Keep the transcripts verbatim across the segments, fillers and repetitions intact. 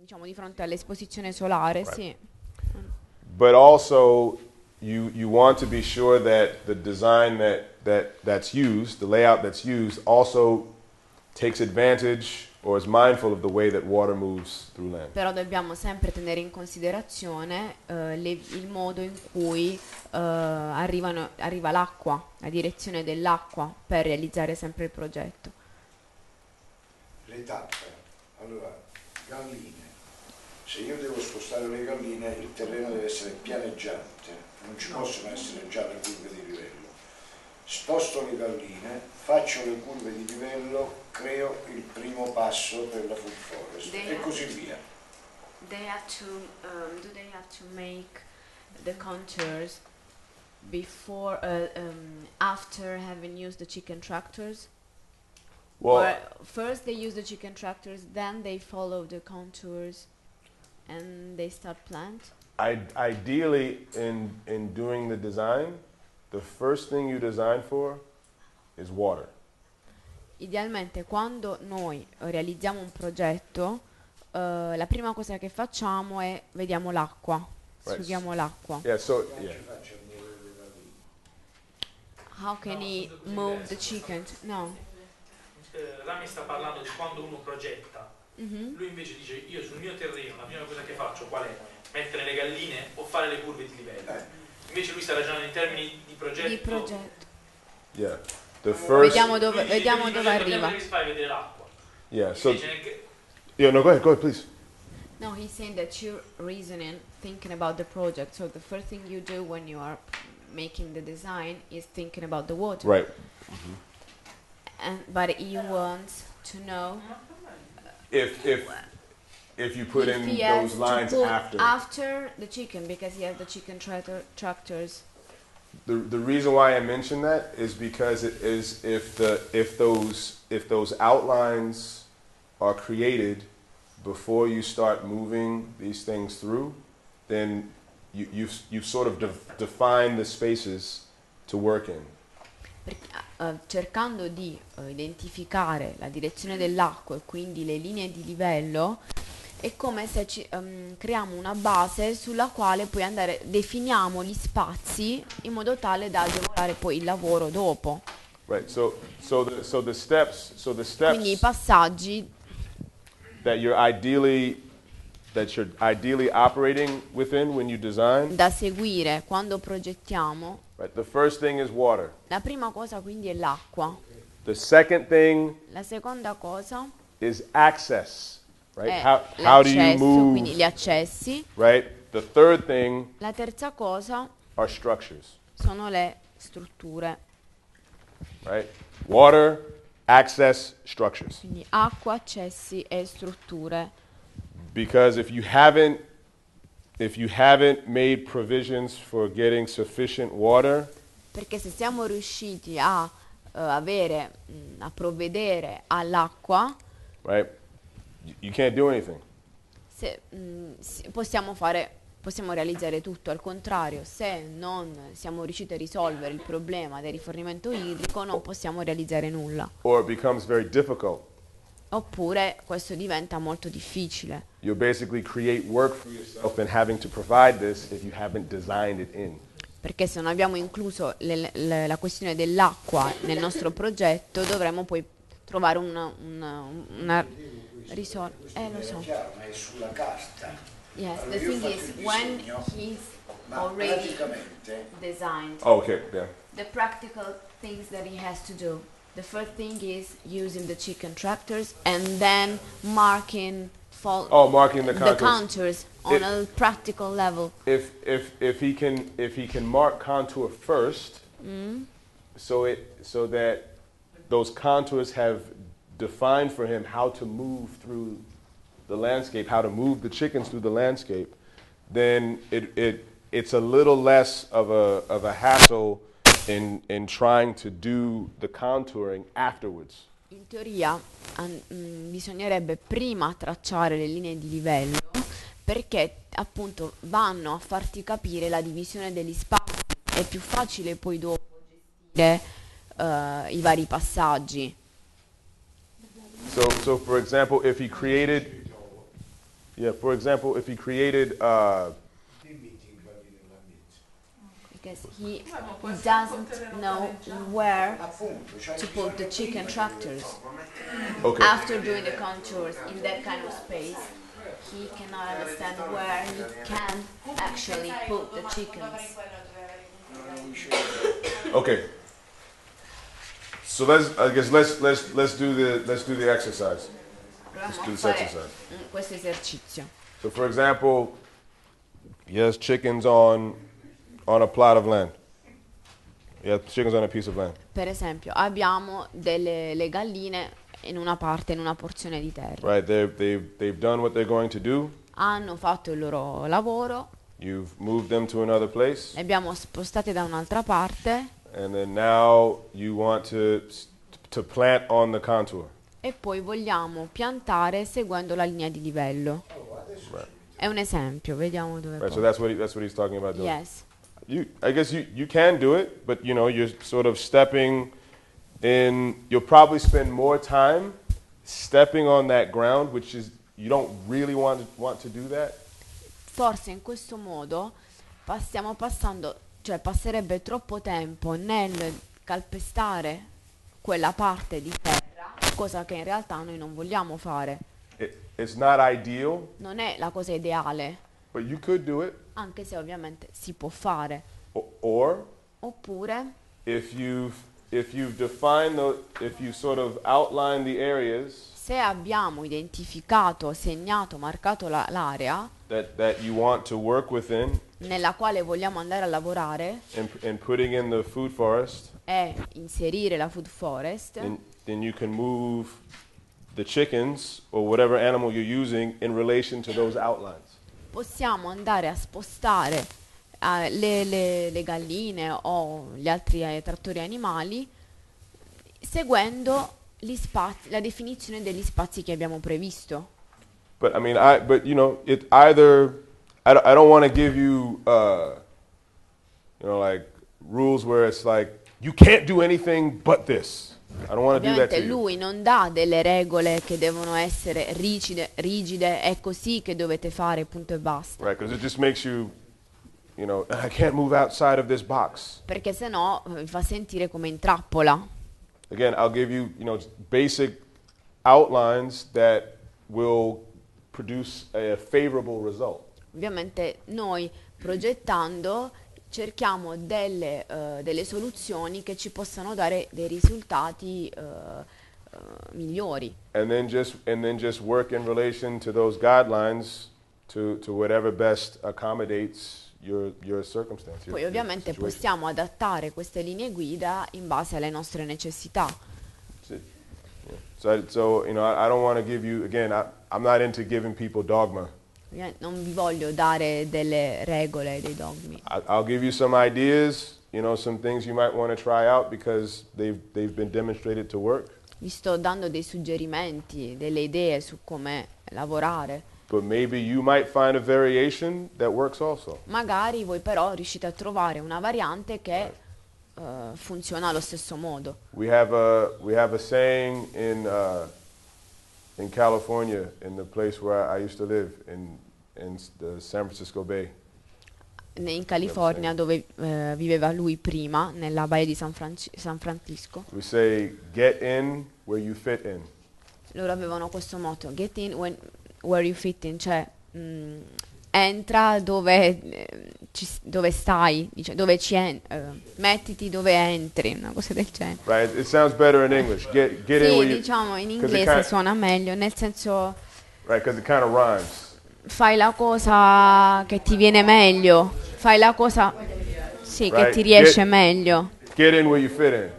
diciamo di fronte all'esposizione solare, Right. sì. But also, you you want to be sure that the design that that that's used, the layout that's used, also takes advantage or is mindful of the way that water moves through land. Però dobbiamo sempre tenere in considerazione eh, le- il modo in cui eh, arrivano- arriva l'acqua, la direzione dell'acqua per realizzare sempre il progetto. Le tappe, allora, galline. Se io devo spostare le galline, il terreno deve essere pianeggiante, non ci possono essere già le curve di livello. Sposto le galline, faccio le curve di livello, creo il primo passo per la food forest They e have- così via. They have to, um, do they have to make the contours before, uh, um, after having used the chicken tractors? Well, Or first they use the chicken tractors, then they follow the contours, and they start plant? I, ideally, in in doing the design, the first thing you design for is water. Idealmente quando noi realizziamo un progetto, eh, la prima cosa che facciamo è vediamo l'acqua, Right. sfughiamo l'acqua. Yeah. So yeah. Faccio muovere le galline. How can he move the chicken? No. Eh, Rami sta parlando di quando uno progetta. Mhm. Lui invece dice io sul mio terreno la prima cosa che faccio qual è? Mettere le galline o fare le curve di livello. Eh. Invece lui sta ragionando in termini di progetto. Di progetto. Yeah. The first. Vediamo Lui dove, dice, vediamo "Prima di dove progetto, arriva. prima che si fa è vedere l'acqua. Yeah. So Invece nel che- yeah. No. Go ahead. Go ahead, please. No, he's saying that you're reasoning, thinking about the project. So the first thing you do when you are making the design is thinking about the water. Right. And but he wants to know If if if you put if in he has those lines to put after. after the chicken, because he has the chicken tractor, tractors. The the reason why I mention that is because it is if the if those if those outlines are created before you start moving these things through, then you you've you've sort of de- defined the spaces to work in. Perché, eh, cercando di eh, identificare la direzione dell'acqua e quindi le linee di livello, è come se ci, ehm, creiamo una base sulla quale poi andare, definiamo gli spazi in modo tale da agevolare poi il lavoro dopo. Right. So so the so the steps so the Quindi i steps passaggi that you're ideally that you're ideally operating within when you design. da seguire quando progettiamo, Right. The first thing is water. la prima cosa quindi è l'acqua, The second thing la seconda cosa is access. Right. è How how do you l'accesso, quindi move? gli accessi, Right. The third thing la terza cosa are structures. sono le strutture, Right. Water, access, structures. quindi acqua, accessi e strutture. Because if you haven't if you haven't made provisions for getting sufficient water, Perché se siamo riusciti a eh, avere, mh, a provvedere all'acqua, right, you, you can't do anything. se, mh, si- possiamo fare, possiamo realizzare tutto. Al contrario, se non siamo riusciti a risolvere il problema del rifornimento idrico, non possiamo realizzare nulla. Or it becomes very difficult. Oppure questo diventa molto difficile. You'll basically create work for yourself in having to provide this if you haven't designed it in. Perché se non abbiamo incluso le- le- la questione dell'acqua nel nostro progetto, dovremmo poi trovare una, una, una risorsa. Eh, lo È so. chiaro, ma è sulla carta. Yes, Allora, the io ho thing fatto is, il when disegno, he's ma already praticamente designed, Oh, okay, yeah. the practical things that he has to do. The first thing is using the chicken tractors and then marking fol- Oh, marking the the contours. contours on It- a practical level. If if if he can if he can mark contour first, so it so that those contours have defined for him how to move through the landscape, how to move the chickens through the landscape, then it, it it's a little less of a of a hassle in in trying to do the contouring afterwards. In teoria an- mh, bisognerebbe prima tracciare le linee di livello perché appunto vanno a farti capire la divisione degli spazi. È più facile poi dopo gestire eh, i vari passaggi. So so for example, if he created Yeah, for example, if he created, uh, because he doesn't know where Appunto, c'hai to put the chicken tractors. okay, After doing the contours in that kind of space, he cannot understand where he can actually put the chickens. okay. So let's, I guess let's let's let's do the let's do the exercise. Let's do Proviamo a this fare exercise. mm, questo esercizio. So, for example, he has chickens on on a plot of land. He has chickens on a piece of land. Per esempio, abbiamo delle le galline in una parte, in una porzione di terra. Right? They've they've they've done what they're going to do. Hanno fatto il loro lavoro, You've moved them to another place, le abbiamo spostate da un'altra parte and then now you want to to plant on the contour. e poi vogliamo piantare seguendo la linea di livello. Right. È un esempio, vediamo dove Right. So poi. that's what he, that's what he's talking about doing. Yes. You, I guess you, you can do it, but you know, you're sort of stepping in, you'll probably spend more time stepping on that ground, which is, you don't really want to, want to do that. Forse in questo modo pa- stiamo passando, cioè passerebbe troppo tempo nel calpestare quella parte di terra, cosa che in realtà noi non vogliamo fare. It, it's not ideal, Non è la cosa ideale, but you could do it. anche se ovviamente si può fare. O- Or Oppure, if you've, if you've defined the, if you sort of outline the areas se abbiamo identificato, segnato, marcato la- l'area that, that you want to work within nella quale vogliamo andare a lavorare and, and putting in the food forest, e inserire la food forest, then, then you can move the chickens or whatever animal you're using in relation to those outlines. possiamo andare a spostare eh, le, le- le galline o gli altri eh, trattori animali seguendo gli spazi, la definizione degli spazi che abbiamo previsto. But I mean, I but you know, it either I don't, I don't want to give you uh, you know like rules where it's like you can't do anything but this. I don't want to do that to Ovviamente you. lui non dà delle regole che devono essere rigide, rigide, è così che dovete fare, punto e basta. Right? Because it just makes you, you know, I can't move outside of this box. Perché sennò eh, vi fa sentire come in trappola. Again, I'll give you, you know, basic outlines that will produce a favorable result. Ovviamente noi progettando cerchiamo delle, eh, delle soluzioni che ci possano dare dei risultati eh, eh, migliori. And then just and then just work in relation to those guidelines to, to whatever best accommodates your your circumstance. your- Poi your ovviamente situation. possiamo adattare queste linee guida in base alle nostre necessità. That's it. Yeah. So, I, so you know, I, I don't want to give you again. I, I'm not into giving people dogma. Ovviamente non vi voglio dare delle regole, dei dogmi. I, I'll give you some ideas. You know, some things you might want to try out because they've they've been demonstrated to work. Vi sto dando dei suggerimenti, delle idee su come lavorare. But maybe you might find a variation that works also. Magari voi però riuscite a trovare una variante che eh, funziona allo stesso modo. We have a we have a saying in uh, in California, in the place where I used to live, in in the San Francisco Bay. In California, dove eh, viveva lui prima, nella baia di San, Franci- San Francisco, We say, "Get in where you fit in." loro avevano questo motto: get in when, where you fit in, cioè mm, entra dove, eh, ci s- dove stai, dice, dove ci en- eh, mettiti dove entri, una cosa del genere. Right? It sounds better in English. Get get in Sì, where you diciamo in 'cause it inglese kind- suona meglio, nel senso right, because it kind of rhymes. fai la cosa che ti viene meglio, fai la cosa sì, che Right. ti riesce Get- meglio. Get in where you fit in.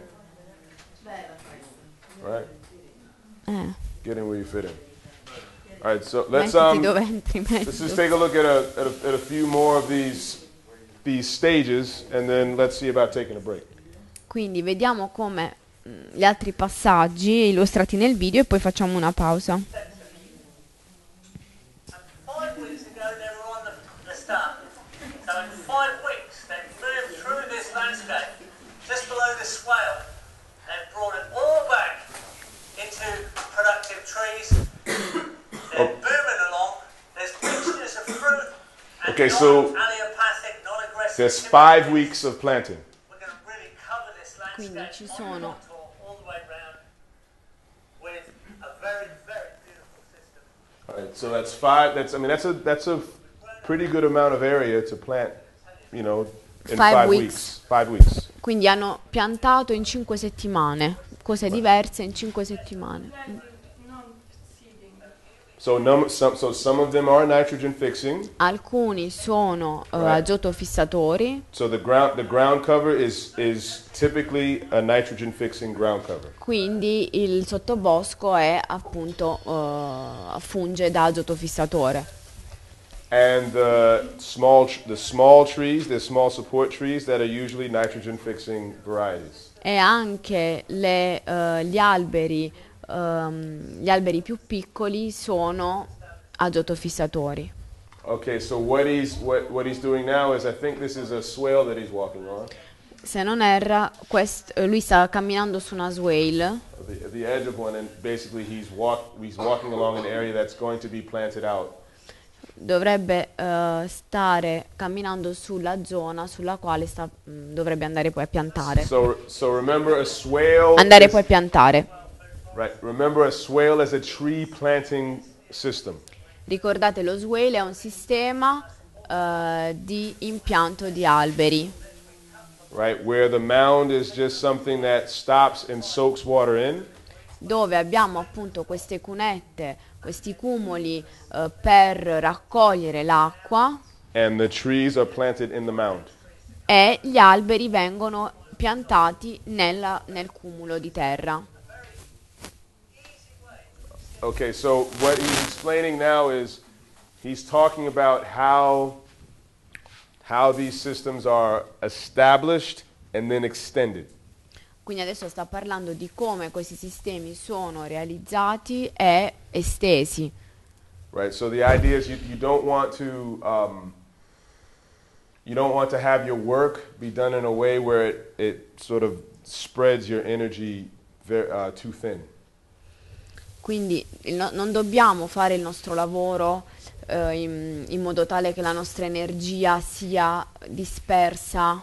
Right? Eh, Get in where you fit in. All right, so let's mettiti um dove entri meglio. let's just take a look at a, at a at a few more of these these stages, and then let's see about taking a break. Quindi vediamo come mh, gli altri passaggi illustrati nel video e poi facciamo una pausa. Five weeks ago they were on the, the start. So in five weeks they've moved through this landscape just below the swale. They've brought it all back into productive trees. They're booming along. There's Okay, so Allelopathic, non-aggressive. there's five weeks of planting. We're going to really cover this Quindi landscape ci on sono- the contour all the way round with a very, very beautiful system. All right, so that's five. That's I mean that's a that's a pretty good amount of area to plant. You know, in Five five, weeks. weeks. Five weeks. Quindi hanno piantato in cinque settimane, cose diverse in cinque settimane. Mm. So num, some so some of them are nitrogen fixing. Alcuni sono eh, Right. azoto fissatori, So the ground the ground cover is is typically a nitrogen fixing ground cover. quindi il sottobosco è appunto eh, funge da azoto fissatore. And the small tr- the small trees, the small support trees that are usually nitrogen fixing varieties. E anche le, eh, gli alberi ehm, gli alberi più piccoli sono azoto fissatori. Okay, so what he's what, what he's doing now is I think this is a swale that he's walking on. Se non erra, quest- eh, lui sta camminando su una swale At the, at the edge of one, and basically he's walk he's walking along an area that's going to be planted out. dovrebbe eh, stare camminando sulla zona sulla quale sta, mh, dovrebbe andare poi a piantare. So so remember a swale. Andare is- poi a piantare. right. Remember a swale as a tree planting system. Ricordate, lo swale è un sistema eh, di impianto di alberi, Right, where the mound is just something that stops and soaks water in, dove abbiamo appunto queste cunette, questi cumuli eh, per raccogliere l'acqua and the trees are planted in the mound. e gli alberi vengono piantati nella- nel cumulo di terra. Okay, so what he's explaining now is he's talking about how how these systems are established and then extended. Quindi adesso sta parlando di come questi sistemi sono realizzati e estesi. Right, so the idea is you, you don't want to um, you don't want to have your work be done in a way where it, it sort of spreads your energy ver, uh, too thin. Quindi il no- non dobbiamo fare il nostro lavoro eh, in, in modo tale che la nostra energia sia dispersa,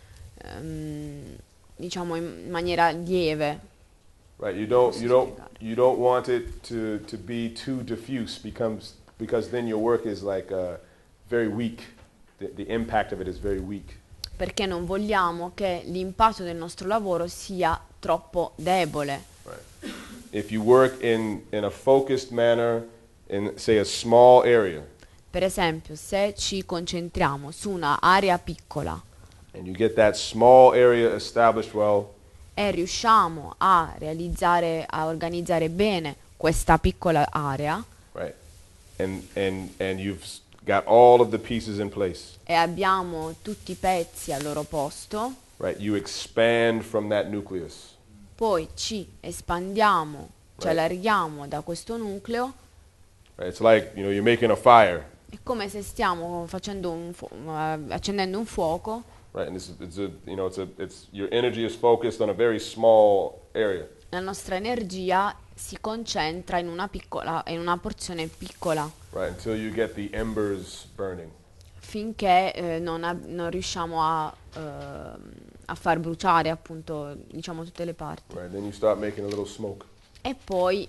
ehm, diciamo in maniera lieve. Right, you don't Posso you don't spiegare? you don't want it to, to be too diffuse becomes because then your work is like uh, very weak. The, the impact of it is very weak. Perché non vogliamo che l'impatto del nostro lavoro sia troppo debole. Right. If you work in, in a focused manner in say a small area Per esempio, se ci concentriamo su un'area piccola and you get that small area established well, e riusciamo a realizzare, a organizzare bene questa piccola area right, and and and you've s- got all of the pieces in place, e abbiamo tutti i pezzi al loro posto, right, you expand from that nucleus. poi ci espandiamo, ci Right. allarghiamo da questo nucleo, Right, it's like you know you're making a fire, è come se stiamo facendo un fu- eh, accendendo un fuoco, right, and it's, it's a you know it's a it's your energy is focused on a very small area, la nostra energia si concentra in una piccola, in una porzione piccola, right, until you get the embers burning. finché eh, non, ab- non riusciamo a, ehm, a far bruciare appunto diciamo tutte le parti. Right, then you start making a little smoke. E poi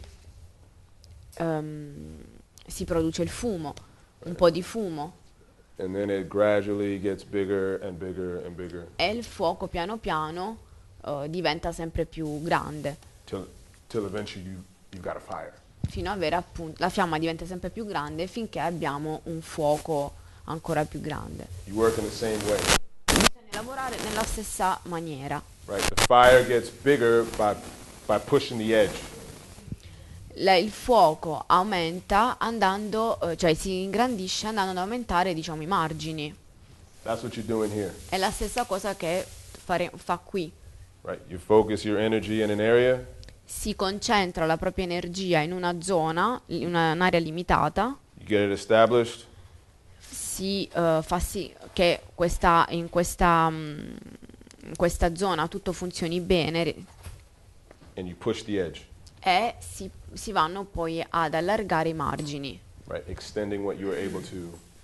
ehm, si produce il fumo, un po' di fumo, And then it gradually gets bigger and bigger and bigger e il fuoco piano piano eh, diventa sempre più grande, till till eventually you you've got a fire. fino ad avere appunto, la fiamma diventa sempre più grande finché abbiamo un fuoco ancora più grande. You work in the same way, Bisogna lavorare nella stessa maniera. right? The fire gets bigger by by pushing the edge. La- il fuoco aumenta andando, eh, cioè si ingrandisce andando ad aumentare diciamo i margini. That's what you're doing here, È la stessa cosa che fare- fa qui. right? You focus your energy in an area, Si concentra la propria energia in una zona, in una- un'area limitata, you get it established, si eh, fa sì che questa, in, questa, mm, in questa zona tutto funzioni bene ri- and you push the edge, e si, si vanno poi ad allargare i margini, right? Extending what you were able to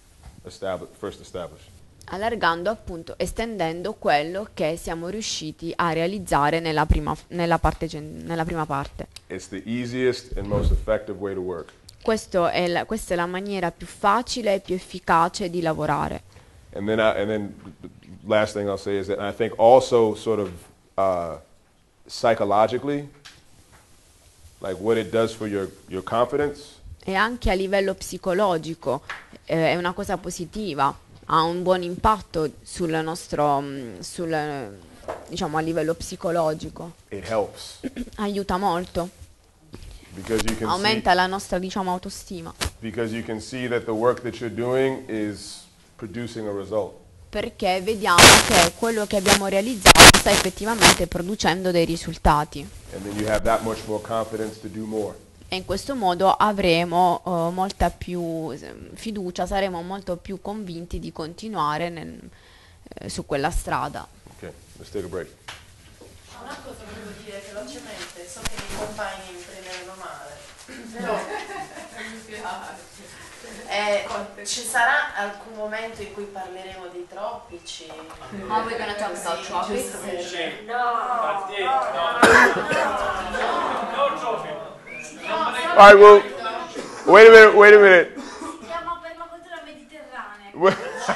established, first established. allargando appunto, estendendo quello che siamo riusciti a realizzare nella prima, nella parte, gen- nella prima parte. It's the easiest and most effective way to work. Questo è la, questa è la maniera più facile e più efficace di lavorare. And then, I, and then the last thing I'll say is that I think also sort of uh, psychologically, like what it does for your, your confidence. E anche a livello psicologico eh, è una cosa positiva, ha un buon impatto sul nostro, mm, sul, eh, diciamo a livello psicologico, It helps aiuta molto, because you can aumenta see, la nostra diciamo autostima, because you can see that the work that you're doing is producing a result. perché vediamo che quello che abbiamo realizzato sta effettivamente producendo dei risultati. And then you have that much more confidence to do more. E in questo modo avremo uh, molta più eh, fiducia, saremo molto più convinti di continuare nel, eh, su quella strada. Okay, let's take a break. Una cosa volevo dire velocemente, so che i miei compagni mi prenderanno male, però eh, ci sarà alcun momento in cui parleremo dei tropici? How are we gonna talk about Sì, tropics? giusto per- Infatti, no, no, no, trophy. All right, well, wait a minute, wait a minute. Siamo per la cultura mediterranea. Well,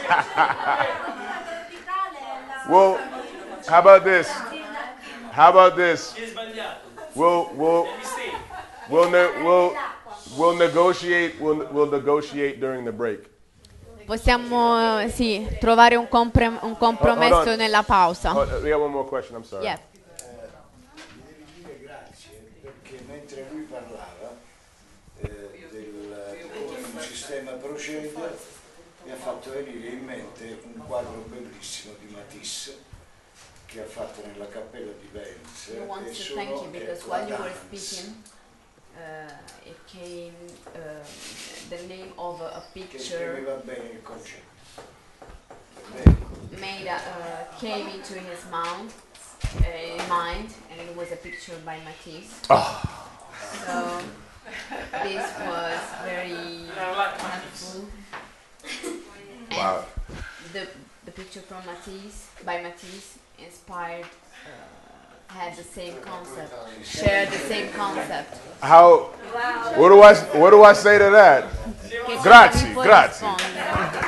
Tropicale è la... well, how about this? How about this? Chi è sbagliato? We'll we'll È mistake. we'll ne- we'll we'll negotiate. We'll we'll negotiate during the break. Possiamo eh, sì, trovare un, compre- un Hold compromesso on. nella pausa. Oh, we have one more question. I'm sorry. Yeah. Mi devi dire grazie perché mentre lui parlava eh, del come un sistema procede mi ha fatto venire in mente un quadro bellissimo di Matisse che ha fatto nella cappella di Venezia We want e to sono thank you è because la while you were danza. speaking, uh, it came uh, the name of a Che picture mi va bene il concetto. Bene. made a, uh, came into his mind, uh, mind, and it was a picture by Matisse. So this was very wonderful. Wow. The the picture from Matisse by Matisse inspired. Uh, had the same concept, shared the same concept. How? What do I what do I say to that? Che cosa Grazie, mi puoi grazie. rispondere?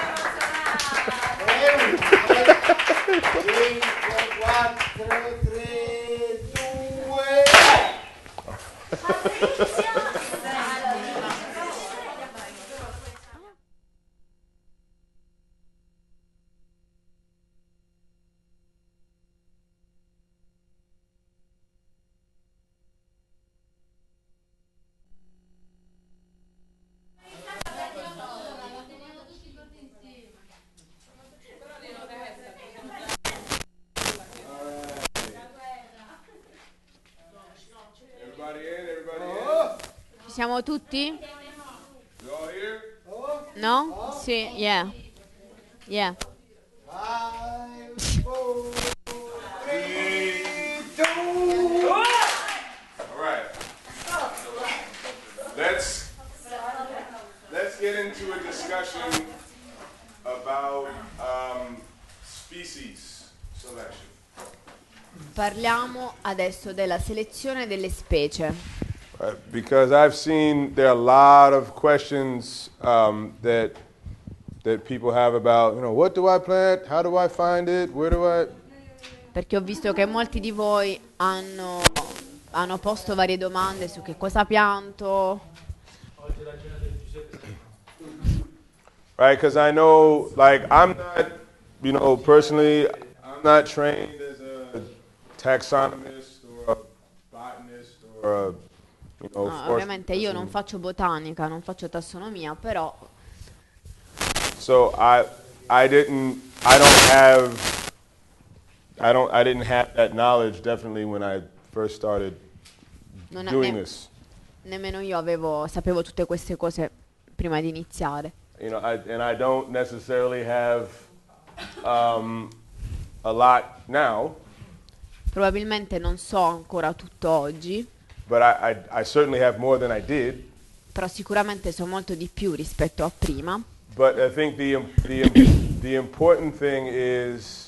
cinque, quattro, tre, due. Everybody in, everybody in. Ci siamo tutti? You all here? No? Sì, yeah. Yeah. Five, four, three, two. All right. Let's let's get into a discussion about um, species selection. Parliamo adesso della selezione delle specie. Uh, because I've seen there are a lot of questions um, that that people have about, you know, what do I plant? How do I find it? Where do I? Perché ho visto che molti di voi hanno, hanno posto varie domande su che cosa pianto. Oggi la cena del Giuseppe sta Right? Because I know, like, I'm not, you know, personally, I'm not trained as a taxonomist or a botanist or a, you know, No, forest ovviamente io non person. faccio botanica, non faccio tassonomia, però So I, I didn't, I don't have, I don't, I didn't have that knowledge definitely when I first started non doing ne- this. nemmeno io avevo, sapevo tutte queste cose prima di iniziare. You know, I, and I don't necessarily have um, a lot now, Probabilmente non so ancora tutto oggi, but I, I, I certainly have more than I did. però sicuramente so molto di più rispetto a prima. but I think the im- the im- the important thing is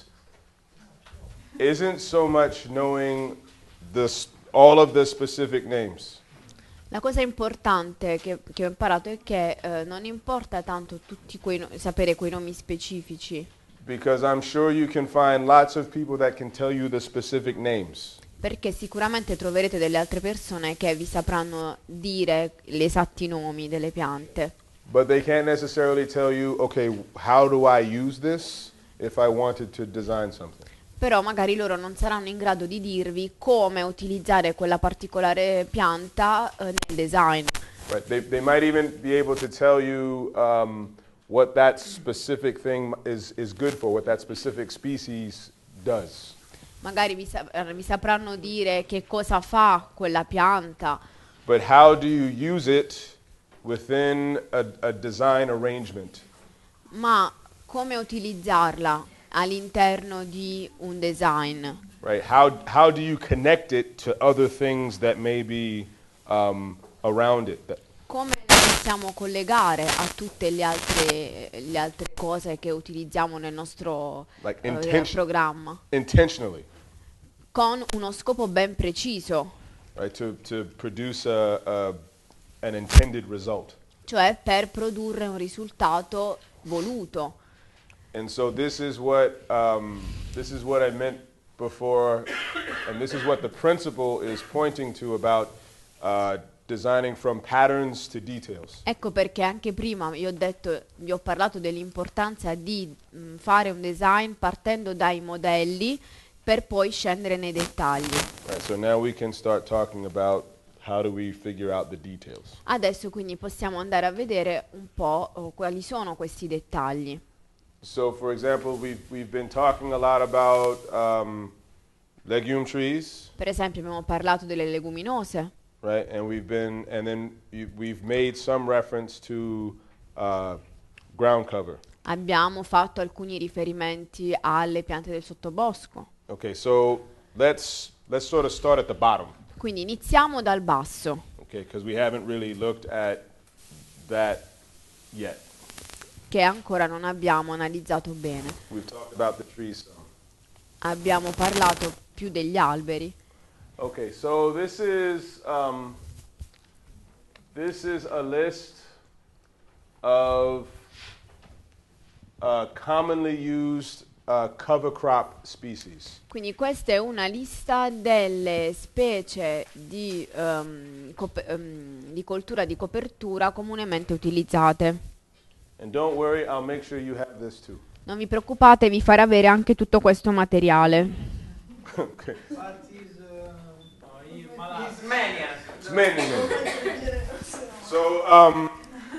isn't so much knowing the s- all of the specific names. La cosa importante che, che ho imparato è che eh, non importa tanto tutti quei no- sapere quei nomi specifici, Because I'm sure you can find lots of people that can tell you the specific names. perché sicuramente troverete delle altre persone che vi sapranno dire gli esatti nomi delle piante, But they can't necessarily tell you, okay, how do I use this if I wanted to design something? però magari loro non saranno in grado di dirvi come utilizzare quella particolare pianta eh, nel design. Right? They, they might even be able to tell you um, what that specific thing is, is good for, what that specific species does. Magari vi, sa- eh, vi sapranno dire che cosa fa quella pianta, But how do you use it within a, a design arrangement? ma come utilizzarla all'interno di un design? Right? How, how do you connect it to other things that may be um, around it? That, Come la possiamo collegare a tutte le altre, le altre cose che utilizziamo nel nostro Like eh, intention- programma? intentionally, Con uno scopo ben preciso, right? To, to produce a, a, an intended result. cioè per produrre un risultato voluto. And so this is what um, this is what I meant before, and this is what the principle is pointing to about uh, designing from patterns to details. Ecco perché anche prima vi ho detto, vi ho parlato dell'importanza di mh, fare un design partendo dai modelli per poi scendere nei dettagli. Right, so now we can start talking about how do we figure out the details. Adesso quindi possiamo andare a vedere un po' oh, quali sono questi dettagli. So, for example, we've we've been talking a lot about um, legume trees, Per esempio abbiamo parlato delle leguminose, right? And we've been and then you, we've made some reference to uh, ground cover. abbiamo fatto alcuni riferimenti alle piante del sottobosco. Okay, so let's let's sort of start at the bottom. Quindi iniziamo dal basso, Okay, because we haven't really looked at that yet. che ancora non abbiamo analizzato bene. We've talked about the trees some. Abbiamo parlato più degli alberi. Okay, so this is um, this is a list of uh, commonly used uh, cover crop species. Quindi questa è una lista delle specie di, ehm, cop- ehm, di coltura di copertura comunemente utilizzate. And don't worry, I'll make sure you have this too. Non vi preoccupate, vi farà avere anche tutto questo materiale. Okay. But is, uh, is mania. It's many, many. So, um,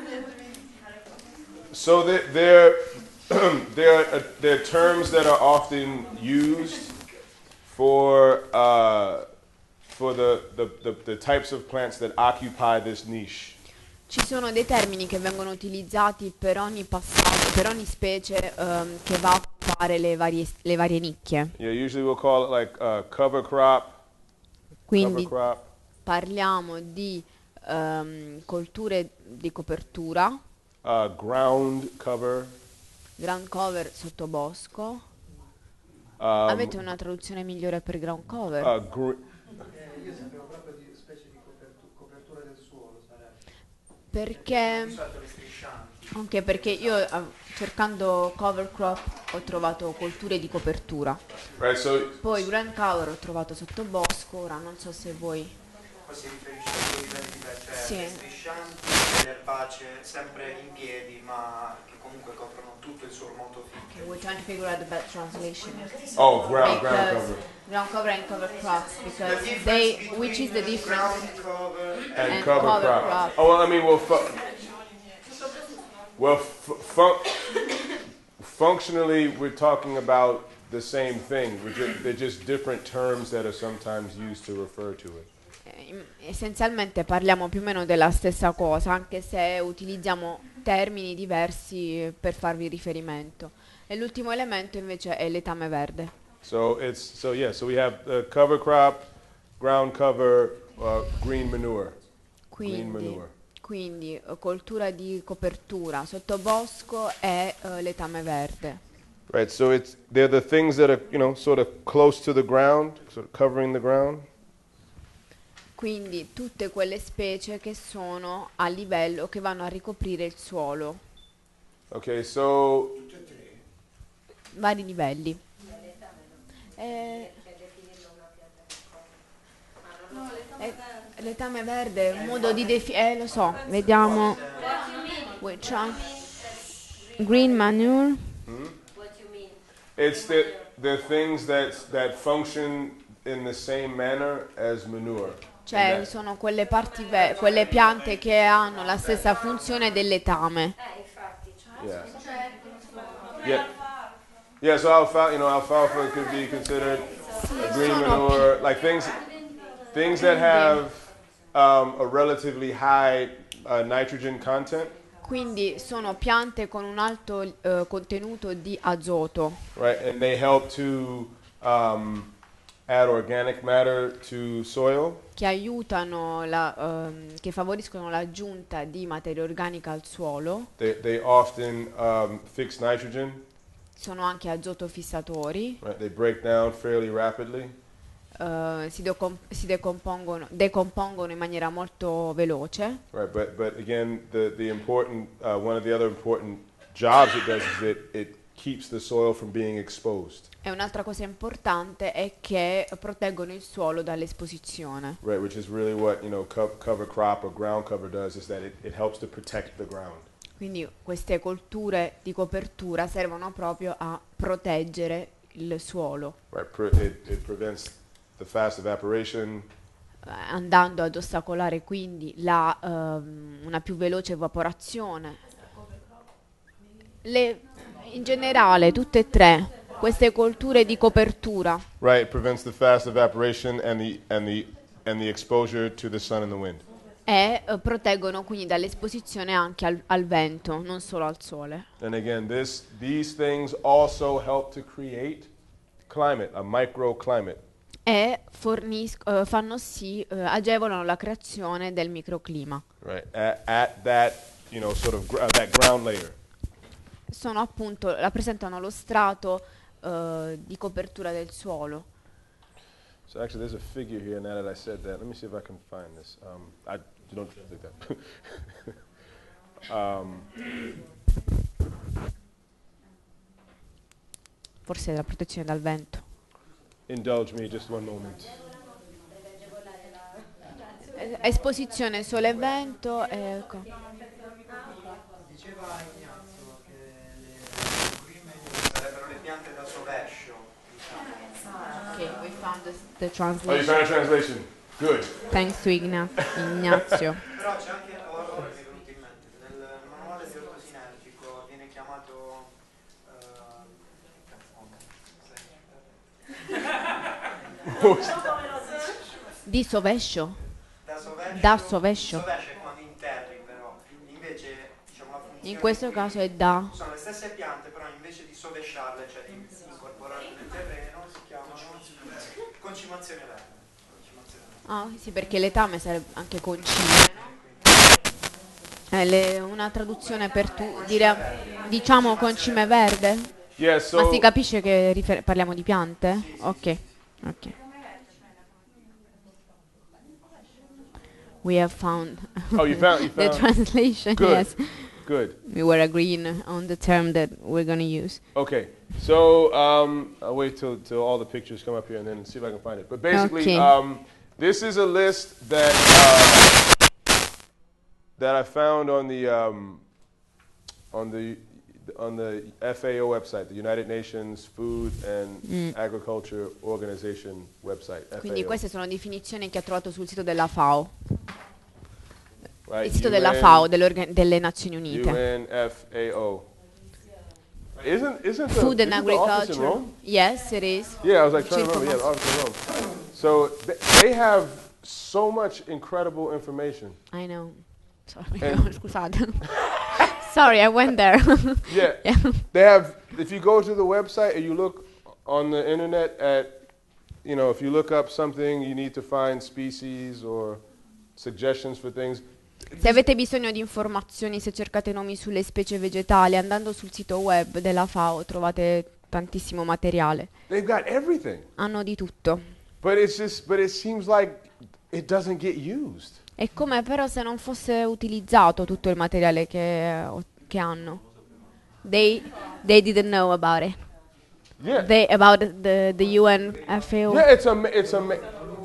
so there, there, there, are, uh, there are terms that are often used for uh, for the, the, the, the types of plants that occupy this niche. Ci sono dei termini che vengono utilizzati per ogni passaggio, per ogni specie ehm, che va a occupare le varie, le varie nicchie. Yeah, usually we'll call it like uh, cover crop, Quindi cover crop, parliamo di ehm, colture di copertura, uh, ground cover. ground cover sottobosco. Um, Avete una traduzione migliore per ground cover? uh, gr- Eh, io sapevo proprio di specie di copertu- copertura del suolo, sarebbe. Perché Di solito le striscianti. anche perché io eh, cercando cover crop ho trovato colture di copertura. right. So Poi ground cover ho trovato sottobosco, ora non so se voi. Poi si riferisce a due livelli diversi, cioè Sì. le striscianti e le erbacee sempre in piedi ma che comunque coprono tutto il suolo molto fisso. Okay, we're trying to figure out the best translation. oh, ground ground Because cover ground cover and cover crops The because difference they between which is the difference? ground cover and, and cover, cover crop. crop. Oh well, I mean, well, fu- well, fu- fun- functionally, we're talking about the same thing. We're ju- they're just different terms that are sometimes used to refer to it. Eh, im- Essenzialmente parliamo più o meno della stessa cosa, anche se utilizziamo termini diversi per farvi riferimento. E l'ultimo elemento invece è letame verde. So it's so yeah. So we have uh, cover crop, ground cover, uh, green manure. Green Quindi manure. Quindi eh, coltura di copertura, sottobosco e eh, letame verde. Right, so it's they're the things that are, you know, sort of close to the ground, sort of covering the ground. Quindi tutte quelle specie che sono a livello, che vanno a ricoprire il suolo, Okay, so vari livelli. Eh, eh, letame verde è un modo di definire, eh lo so, vediamo. Which one? Green manure. it's the the things that that function in the same manner as manure. Cioè sono quelle parti ve- quelle piante che hanno la stessa funzione del letame. Yeah. Yeah. Yeah, so alfalfa, you know, alfalfa could be considered a green manure, like things things that have um, a relatively high uh, nitrogen content, Quindi sono piante con un alto eh, contenuto di azoto, right? And they help to um, add organic matter to soil. che aiutano, la, ehm, che favoriscono l'aggiunta di materia organica al suolo. They, they often um, fix nitrogen, Sono anche azotofissatori, right? They break down fairly rapidly. eh, si, decom- si decompongono, decompongono in maniera molto veloce. Right, but but again, the the important uh, one of the other important jobs it does is that it keeps the soil from being exposed. E un'altra cosa importante è che proteggono il suolo dall'esposizione. Right, which is really what, you know, co- cover crop or ground cover does, is that it, it helps to protect the ground. Quindi queste colture di copertura servono proprio a proteggere il suolo, Right, pre- it, it prevents the fast evaporation. eh, andando ad ostacolare quindi la, ehm, una più veloce evaporazione. Le, in generale, tutte e tre queste colture di copertura Right, it prevents the fast evaporation and the and the and the exposure to the sun and the wind. e eh, proteggono quindi dall'esposizione anche al, al vento, non solo al sole. And again, this these things also help to create climate, a microclimate. E fornis- eh, fanno sì, eh, agevolano la creazione del microclima. Right, at, at that, you know, sort of gr- uh, that ground layer. Sono appunto, rappresentano lo strato eh, di copertura del suolo. So actually, there's a figure here. Now that I said that, let me see if I can find this. Um, I you don't translate that. um, Forse la protezione dal vento. indulge me just one moment. Eh, Esposizione sole e vento. Ecco. Diceva Ignazio che le sarebbero le piante da sovescio, diciamo. Okay, we found the, the Oh, you translation. found a translation. Good. Thanks to Igna- Ignazio. Però c'è anche, ora ora mi è venuto in mente, nel manuale di orto sinergico viene chiamato Di sovescio? da sovescio. Da sovescio. Sovescio è quando interri, però invece diciamo la funzione In questo qui caso è da. sono le stesse piante, però invece di sovesciarle, cioè di incorporarle nel terreno, si chiamano concimazione verde. Concimazione verde. Ah, sì, perché letame sarebbe anche concime, no? Eh, le- una traduzione per tu, dire, diciamo concime verde? Yeah. So Ma si capisce che rifer- parliamo di piante? Ok, ok. We have found Oh, you found you the found. translation, Good. yes. Good. We were agreeing on the term that we're going to use. Okay. So um, I'll wait till till all the pictures come up here and then see if I can find it. But basically, Okay. um, this is a list that uh, that I found on the um, on the on the F A O website, the United Nations Food and Mm. Agriculture Organization website. Quindi F A O, queste sono definizioni che ha trovato sul sito della FAO, right? il sito della U N FAO, dell'orga- delle Nazioni U Unite. N F A O. Isn't isn't the, Food and isn't the office in agriculture. Rome? Yes, it is. Yeah, I was like trying to remember. Yeah, Circo the office in Rome. So th- they have so much incredible information. I know. Sorry, And- scusate. Sorry, I went there. Yeah, Yeah. they have. If you go to the website and you look on the internet at, you know, if you look up something, you need to find species or suggestions for things. Se avete bisogno di informazioni, se cercate nomi sulle specie vegetali, andando sul sito web della FAO trovate tantissimo materiale. They've got everything. Hanno di tutto. But it's just, but it seems like it doesn't get used. È come però se non fosse utilizzato tutto il materiale che, che hanno. They, they didn't know about it. Yeah. They, about the, the U N F A O. Yeah, it's am- it's am-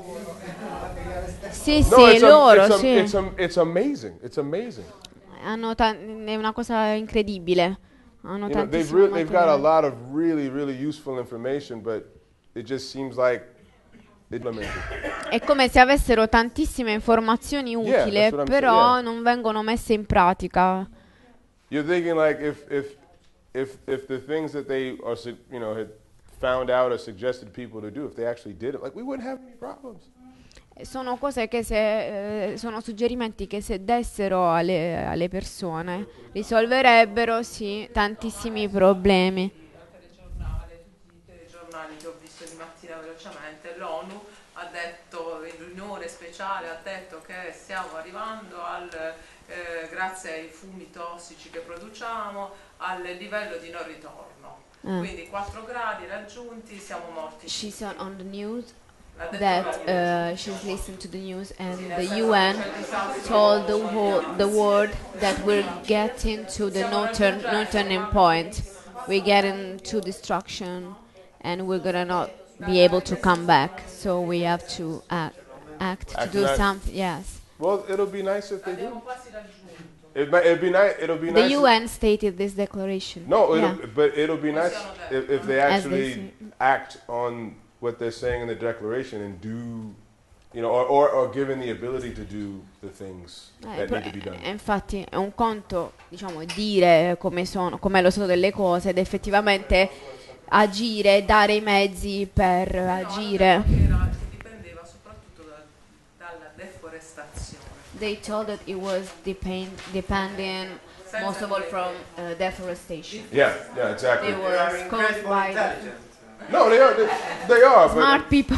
Sì, No, sì, it's, am- loro, it's, am- sì. it's, am- it's amazing. It's amazing. Hanno ta- è una cosa incredibile. Hanno You know, they've tantissimo re- they've got a materiale. lot of really, really useful information, but it just seems like it's limited. È come se avessero tantissime informazioni Yeah, utili, that's what I'm però saying, yeah. non vengono messe in pratica. You're thinking like if if if if the things that they are su- you know had found out or suggested people to do, if they actually did it, like we wouldn't have any problems. Sono cose che se, eh, sono suggerimenti che se dessero alle, alle persone risolverebbero sì tantissimi problemi. Telegiornale, tutti i telegiornali che ho visto di mattina velocemente, l'ONU ha detto, in riunione speciale, ha detto che stiamo arrivando al, eh, grazie ai fumi tossici che produciamo, al livello di non ritorno. Ah. Quindi quattro gradi raggiunti, siamo morti. She said on the news L'ha detto that l'ONU. uh, she's listened to the news and the U N told the whole the world that we're getting to the no turn no turning point. We're getting to destruction and we're gonna not be able to come back. So we have to act, act to Act do now. something. Yes. Well, it'll be nice if they Abbiamo do. quasi raggiunto. It might, it'd be nice. It'll be The nice. U N stated this declaration. No, it'll, Yeah. but it'll be nice if, if they As they actually say. act on what they're saying in the declaration and do, you know, or, or, or given the ability to do the things Eh, that pro- need to be done. eh, infatti è un conto, diciamo, dire come sono, com'è lo stato delle cose ed effettivamente agire, dare i mezzi per agire. Che era- che dipendeva soprattutto da- dalla deforestazione. They told that it was depend, depending most of all from uh, deforestation. Yeah, yeah, exactly. It was caused by Intelligent. No, they are. They, they are. smart But, people.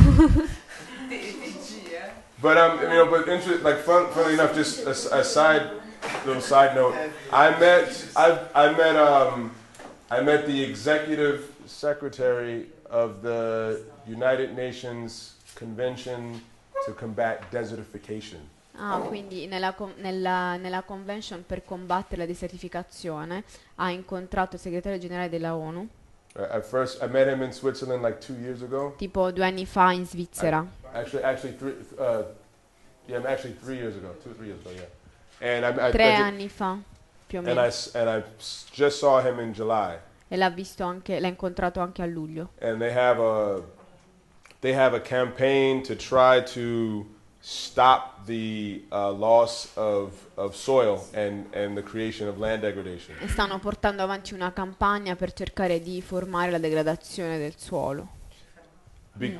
D G, eh? but um, you know, but inter- like, fun, funnily enough, just a, s- a side, little side note. I met, I, I met, um, I met the executive secretary of the United Nations Convention to Combat Desertification. Ah, quindi nella, con- nella, nella convention per combattere la desertificazione ha incontrato il segretario generale della ONU Uh, at first, I met him in Switzerland like two years ago. tipo due anni fa in Svizzera. Actually, actually, three. Uh, yeah, actually, three years ago, two, three years ago, yeah. And I, I, Tre I ju- anni fa, più o and I meno. s- and I s- just saw him in July. E l'ha visto anche, l'ha incontrato anche a luglio. And they have a they have a campaign to try to stop the uh, loss of of soil and and the creation of land degradation. E stanno portando avanti una campagna per cercare di formare la degradazione del suolo. Be-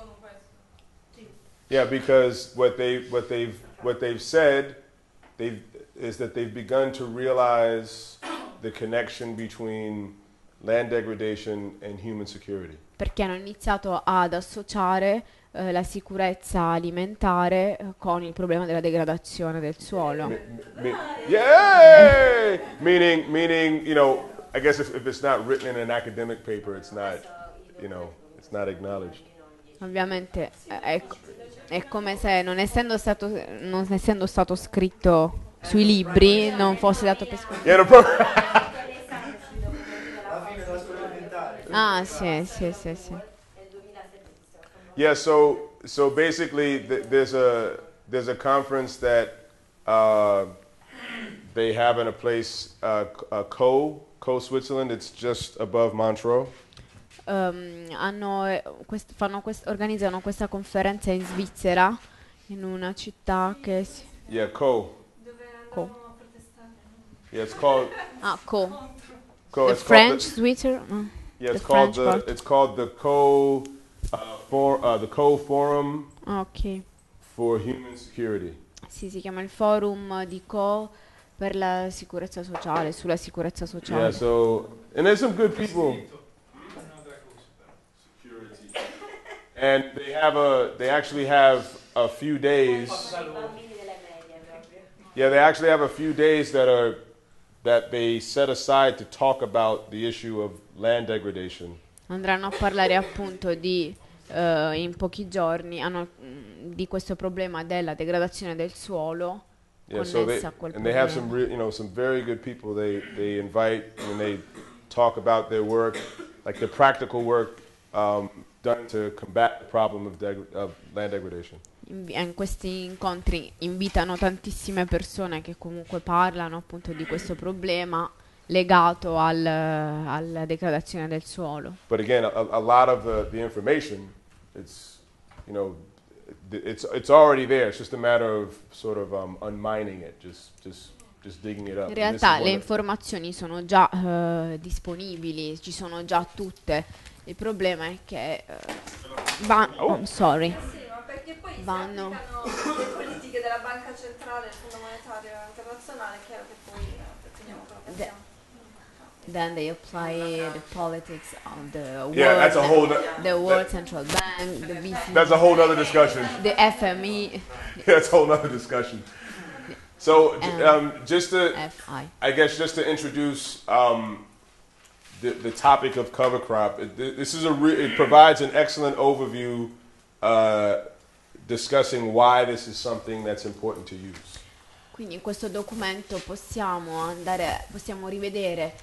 yeah, because what they what they've what they've said they've is that they've begun to realize the connection between land degradation and human security. Perché hanno iniziato ad associare eh, la sicurezza alimentare eh, con il problema della degradazione del suolo. Me- me- Yay! meaning, meaning, you know, I guess if, if it's not written in an academic paper, it's not, you know, it's not acknowledged. Ovviamente eh, è, è come se non essendo stato, non essendo stato scritto sui libri non fosse dato per scontato. Yeah, no problem. Alla fine della scuola elementare. Ah, sì, sì, sì, sì. Yeah, so so basically, th- there's a there's a conference that uh, they have in a place, uh, C- uh, Co Co Switzerland. It's just above Montreux. Um, hanno, eh, quest- fanno quest- organizzano questa conferenza in Svizzera, in una città che si... Yeah, Co. Co. Yeah, it's called Ah, Co. Co. The it's called French the- Switzerland? No. Yeah, it's The called French the part. it's called the Co uh, for uh, the Co Forum Ah, ok. for Human Security. Sì, si chiama il forum di Co per la sicurezza sociale, sulla sicurezza sociale. Yeah, so and there's some good people. And they have a they actually have a few days. Yeah, they actually have a few days that are that they set aside to talk about the issue of land degradation. Andranno a parlare appunto di, eh, in pochi giorni, hanno, mh, di questo problema della degradazione del suolo Yeah, so they, connessa a quel and they have some, problema. re, you know, some very good people they, they invite when they talk about their work, like the practical work um, done to combat the problem of, deg, of land degradation. In, in questi incontri invitano tantissime persone che comunque parlano appunto di questo problema legato al, alla degradazione del suolo. But again, a, a lot of the, the information, it's, you know, it's it's already there. It's just a matter of sort of um, unmining it, just just just digging it up. In realtà le informazioni sono già eh, disponibili, ci sono già tutte. Il problema è che eh, va- Oh. I'm sorry. Sì, ma perché poi Vanno. si applicano le politiche della Banca Centrale, del Fondo Monetario Internazionale, è chiaro che poi eh, teniamo quello che The- abbiamo. Then they apply the politics of the world, Yeah, that's a whole no- the World Central Bank, the B C E, That's a whole other discussion. the F M E, That's a whole other discussion. So, j- Um, um, just to, F I. I guess, just to introduce um, the the topic of cover crop. It, this is a re- it provides an excellent overview uh, discussing why this is something that's important to use. Quindi in questo documento possiamo andare, possiamo rivedere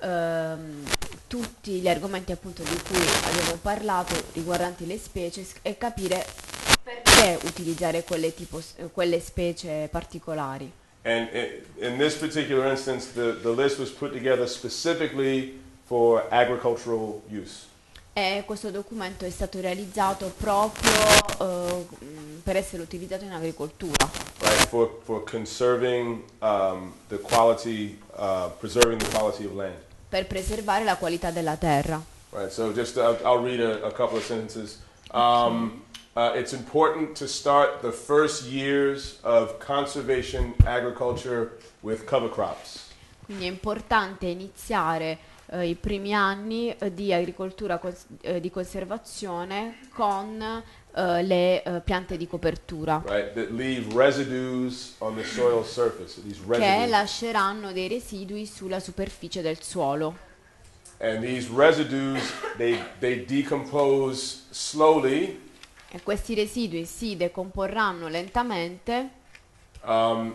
ehm, tutti gli argomenti appunto di cui abbiamo parlato riguardanti le specie s- e capire perché utilizzare quelle, tipo, s- quelle specie particolari. And i- in this particular instance, the, the list was put together specifically for agricultural use. E questo documento è stato realizzato proprio eh, mh, per essere utilizzato in agricoltura, Right, for, for conserving um, the quality, uh, preserving the quality of land. per preservare la qualità della terra. Right, so just uh, I'll read a, a couple of sentences. Um, uh, it's important to start the first years of conservation agriculture with cover crops. Quindi è importante iniziare eh, i primi anni eh, di agricoltura cons- eh, di conservazione con eh, le eh, piante di copertura, Right, that leave residues on the soil surface. These che residues, lasceranno dei residui sulla superficie del suolo. and these residues they they decompose slowly. E questi residui si decomporranno lentamente Um,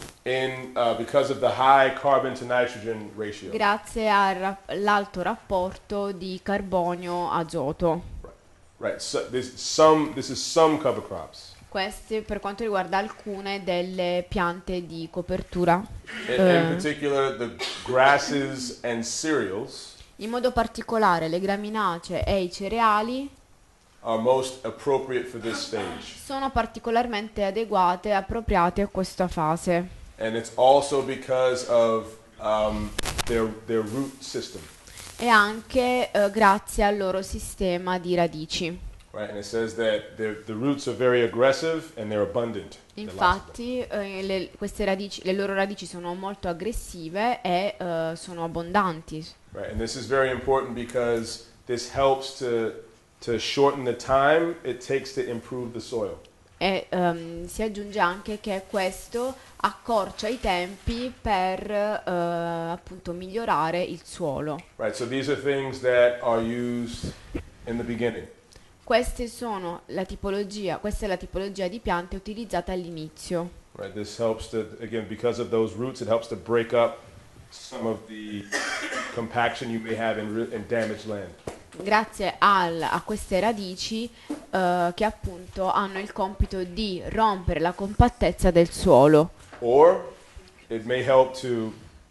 in uh, because of the high carbon to nitrogen ratio. grazie al ra- all'alto rapporto di carbonio-azoto. Right. So this some this is some cover crops. Queste per quanto riguarda alcune delle piante di copertura. In, in Eh, particular, the grasses and cereals in modo particolare le graminacee e i cereali are most appropriate for this stage, sono particolarmente adeguate e appropriate a questa fase. and it's also because of um, their their root system. E anche eh, grazie al loro sistema di radici. Right, and it says that their- the roots are very aggressive and they're abundant. There are lots of them. Infatti eh, le, queste radici, le loro radici sono molto aggressive e eh, sono abbondanti. Right, and this is very important because this helps to to shorten the time it takes to improve the soil. E ehm, si aggiunge anche che questo accorcia i tempi per eh, appunto migliorare il suolo. Right, so these are things that are used in the beginning. Queste sono la tipologia, questa è la tipologia di piante utilizzata all'inizio. Right, this helps to, again, because of those roots, it helps to break up some of the compaction you may have in, ri- in damaged land. Grazie al- a queste radici eh, che appunto hanno il compito di rompere la compattezza del suolo. Or it may help to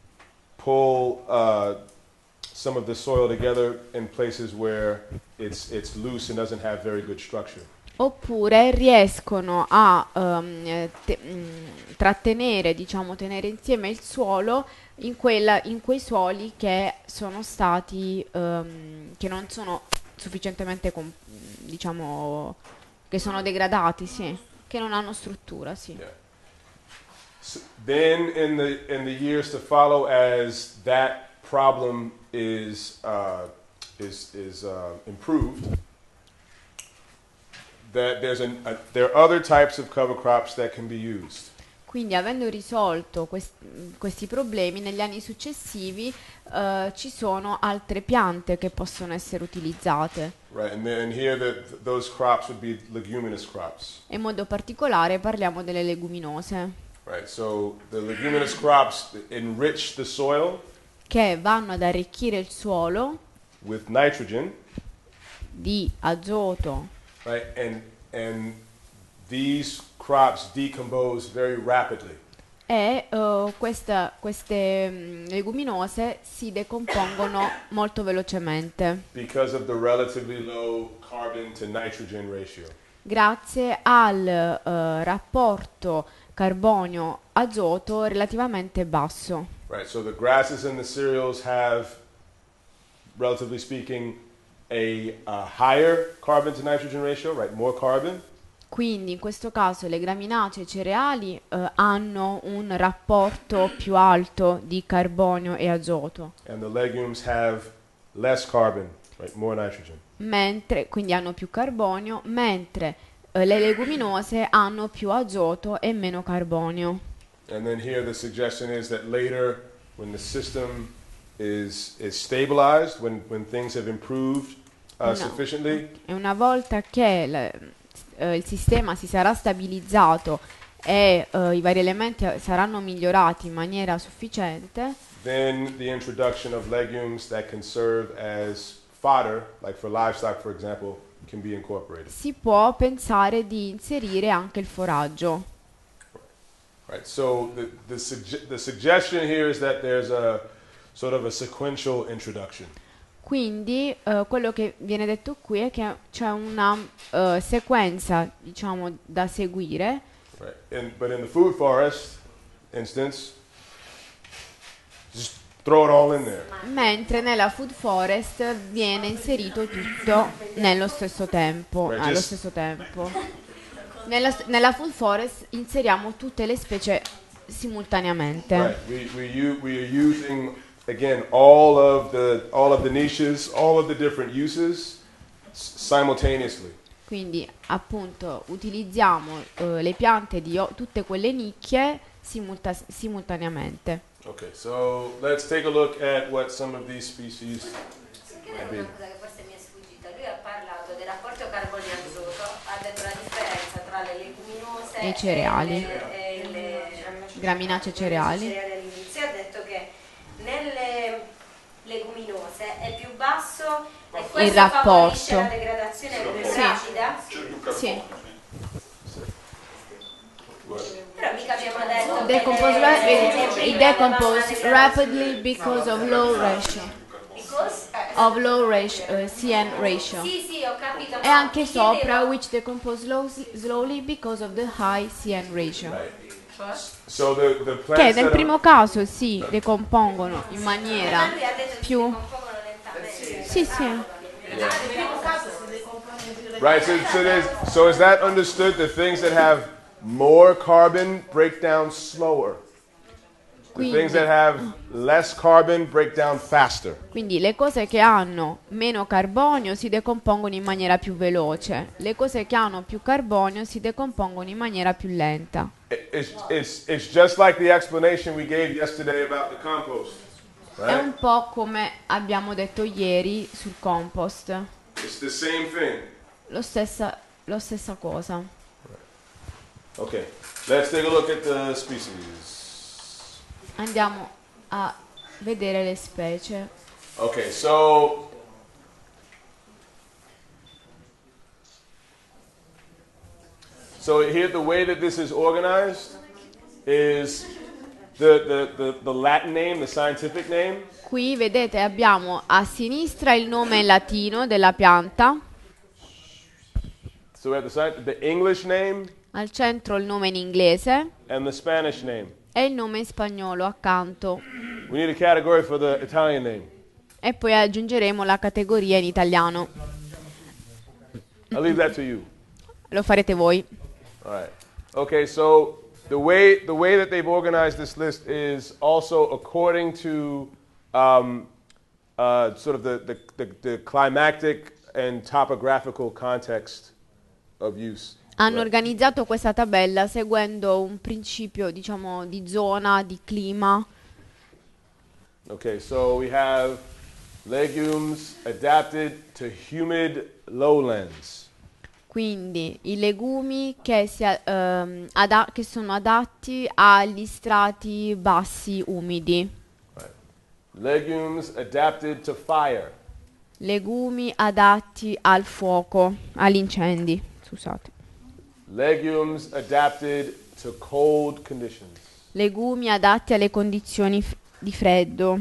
pull uh, some of the soil together in places where it's, it's loose and doesn't have very good structure. Oppure riescono a ehm, eh, te- mh, trattenere, diciamo, tenere insieme il suolo in, quella, in quei suoli che sono stati, ehm, che non sono sufficientemente, com- diciamo, che sono degradati, sì, che non hanno struttura, sì. Yeah. S then in the, in the years to follow, as that problem is, uh, is, is uh, improved, that there's an, a, there are other types of cover crops that can be used. Quindi avendo risolto quest- questi problemi, negli anni successivi eh, ci sono altre piante che possono essere utilizzate. Right, and then here the, th- those crops would be leguminous crops. In modo particolare parliamo delle leguminose, Right, so the leguminous crops enrich the soil che vanno ad arricchire il suolo with nitrogen, di azoto, right, and and these crops decompose very rapidly. e eh, questa- queste mm, leguminose si decompongono molto velocemente Because of the relatively low carbon to nitrogen ratio. grazie al eh, rapporto carbonio-azoto relativamente basso. Right, so the grasses and the cereals have, relatively speaking, a, a higher carbon to nitrogen ratio, right, more carbon. Quindi in questo caso le graminacee e i cereali eh, hanno un rapporto più alto di carbonio e azoto, And the legumes have less carbon, right, more nitrogen. mentre, quindi hanno più carbonio, mentre eh, le leguminose hanno più azoto e meno carbonio. And then here the suggestion is that later, when the system is is stabilized, when, when things have improved uh, No. sufficiently, E una volta che le- eh, il sistema si sarà stabilizzato e eh, i vari elementi eh, saranno migliorati in maniera sufficiente, then the introduction of legumes that can serve as fodder, like for livestock, for example, can be incorporated. si può pensare di inserire anche il foraggio. Right. So the the, sugge- the suggestion here is that there's a sort of a sequential introduction. Quindi eh, quello che viene detto qui è che c'è una eh, sequenza, diciamo, da seguire, Right. In, but in the food forest instance, just throw it all in there. mentre nella food forest viene inserito tutto nello stesso tempo. Right, allo just- stesso tempo. Nella, nella food forest inseriamo tutte le specie simultaneamente. Right. We we u- we are using again all of the all of the niches, all of the different uses s- simultaneously. Quindi appunto utilizziamo eh, le piante di o- tutte quelle nicchie simulta- simultaneamente. Okay. So let's take a look at what some of these species might be. Una cosa che forse mi è sfuggita, lui ha parlato del rapporto carbonio-azoto, ha detto la differenza tra le leguminose E i cereali. e le, e le Graminacee e cereali. cereali all'inizio, ha detto che nelle leguminose è più basso e questo rapporto. favorisce la degradazione più Sì. rapida, Sì. però mica abbiamo detto Decompose che ra- le- le it prime decompose avevano una rapidly because of low ratio. Because? Of low ratio, eh, C N ratio. Sì, sì, ho capito. E no, anche mi sopra chiedevo- which decompose slow- slowly because of the high C N ratio. So the the Che plants nel that are, primo caso si decompongono in maniera Ma lui ha detto che si più... decompongono lentamente. Sì, sì. Nel primo caso si decompone più right. So so, there's, so is that understood? The things that have more carbon break down slower. The Quindi, things that have less carbon break down faster. quindi le cose che hanno meno carbonio si decompongono in maniera più veloce, le cose che hanno più carbonio si decompongono in maniera più lenta. It- It's, it's, it's just like the explanation we gave yesterday about the compost, È right? un po' come abbiamo detto ieri sul compost, It's the same thing. lo stessa, lo stessa cosa. Okay, let's take a look at the species. Andiamo a vedere le specie. Okay, so so here the way that this is organized is the, the, the, the Latin name, the scientific name, Qui vedete abbiamo a sinistra il nome latino della pianta, so we have the, sci- the English name al centro il nome in inglese and the Spanish name. e il nome in spagnolo accanto. We need a category for the Italian name. E poi aggiungeremo la categoria in italiano. I'll leave that to you. Lo farete voi. All right. Okay, so the way the way that they've organized this list is also according to um, uh, sort of the, the, the, the climactic and topographical context of use. Hanno organizzato questa tabella seguendo un principio, diciamo, di zona, di clima. Okay, so we have legumes adapted to humid lowlands. Quindi i legumi che, si, ehm, ada- che sono adatti agli strati bassi umidi. Right. Legumes adapted to fire. Legumi adatti al fuoco, agli incendi, scusate. Legumes adapted to cold conditions. Legumi adatti alle condizioni f- di freddo.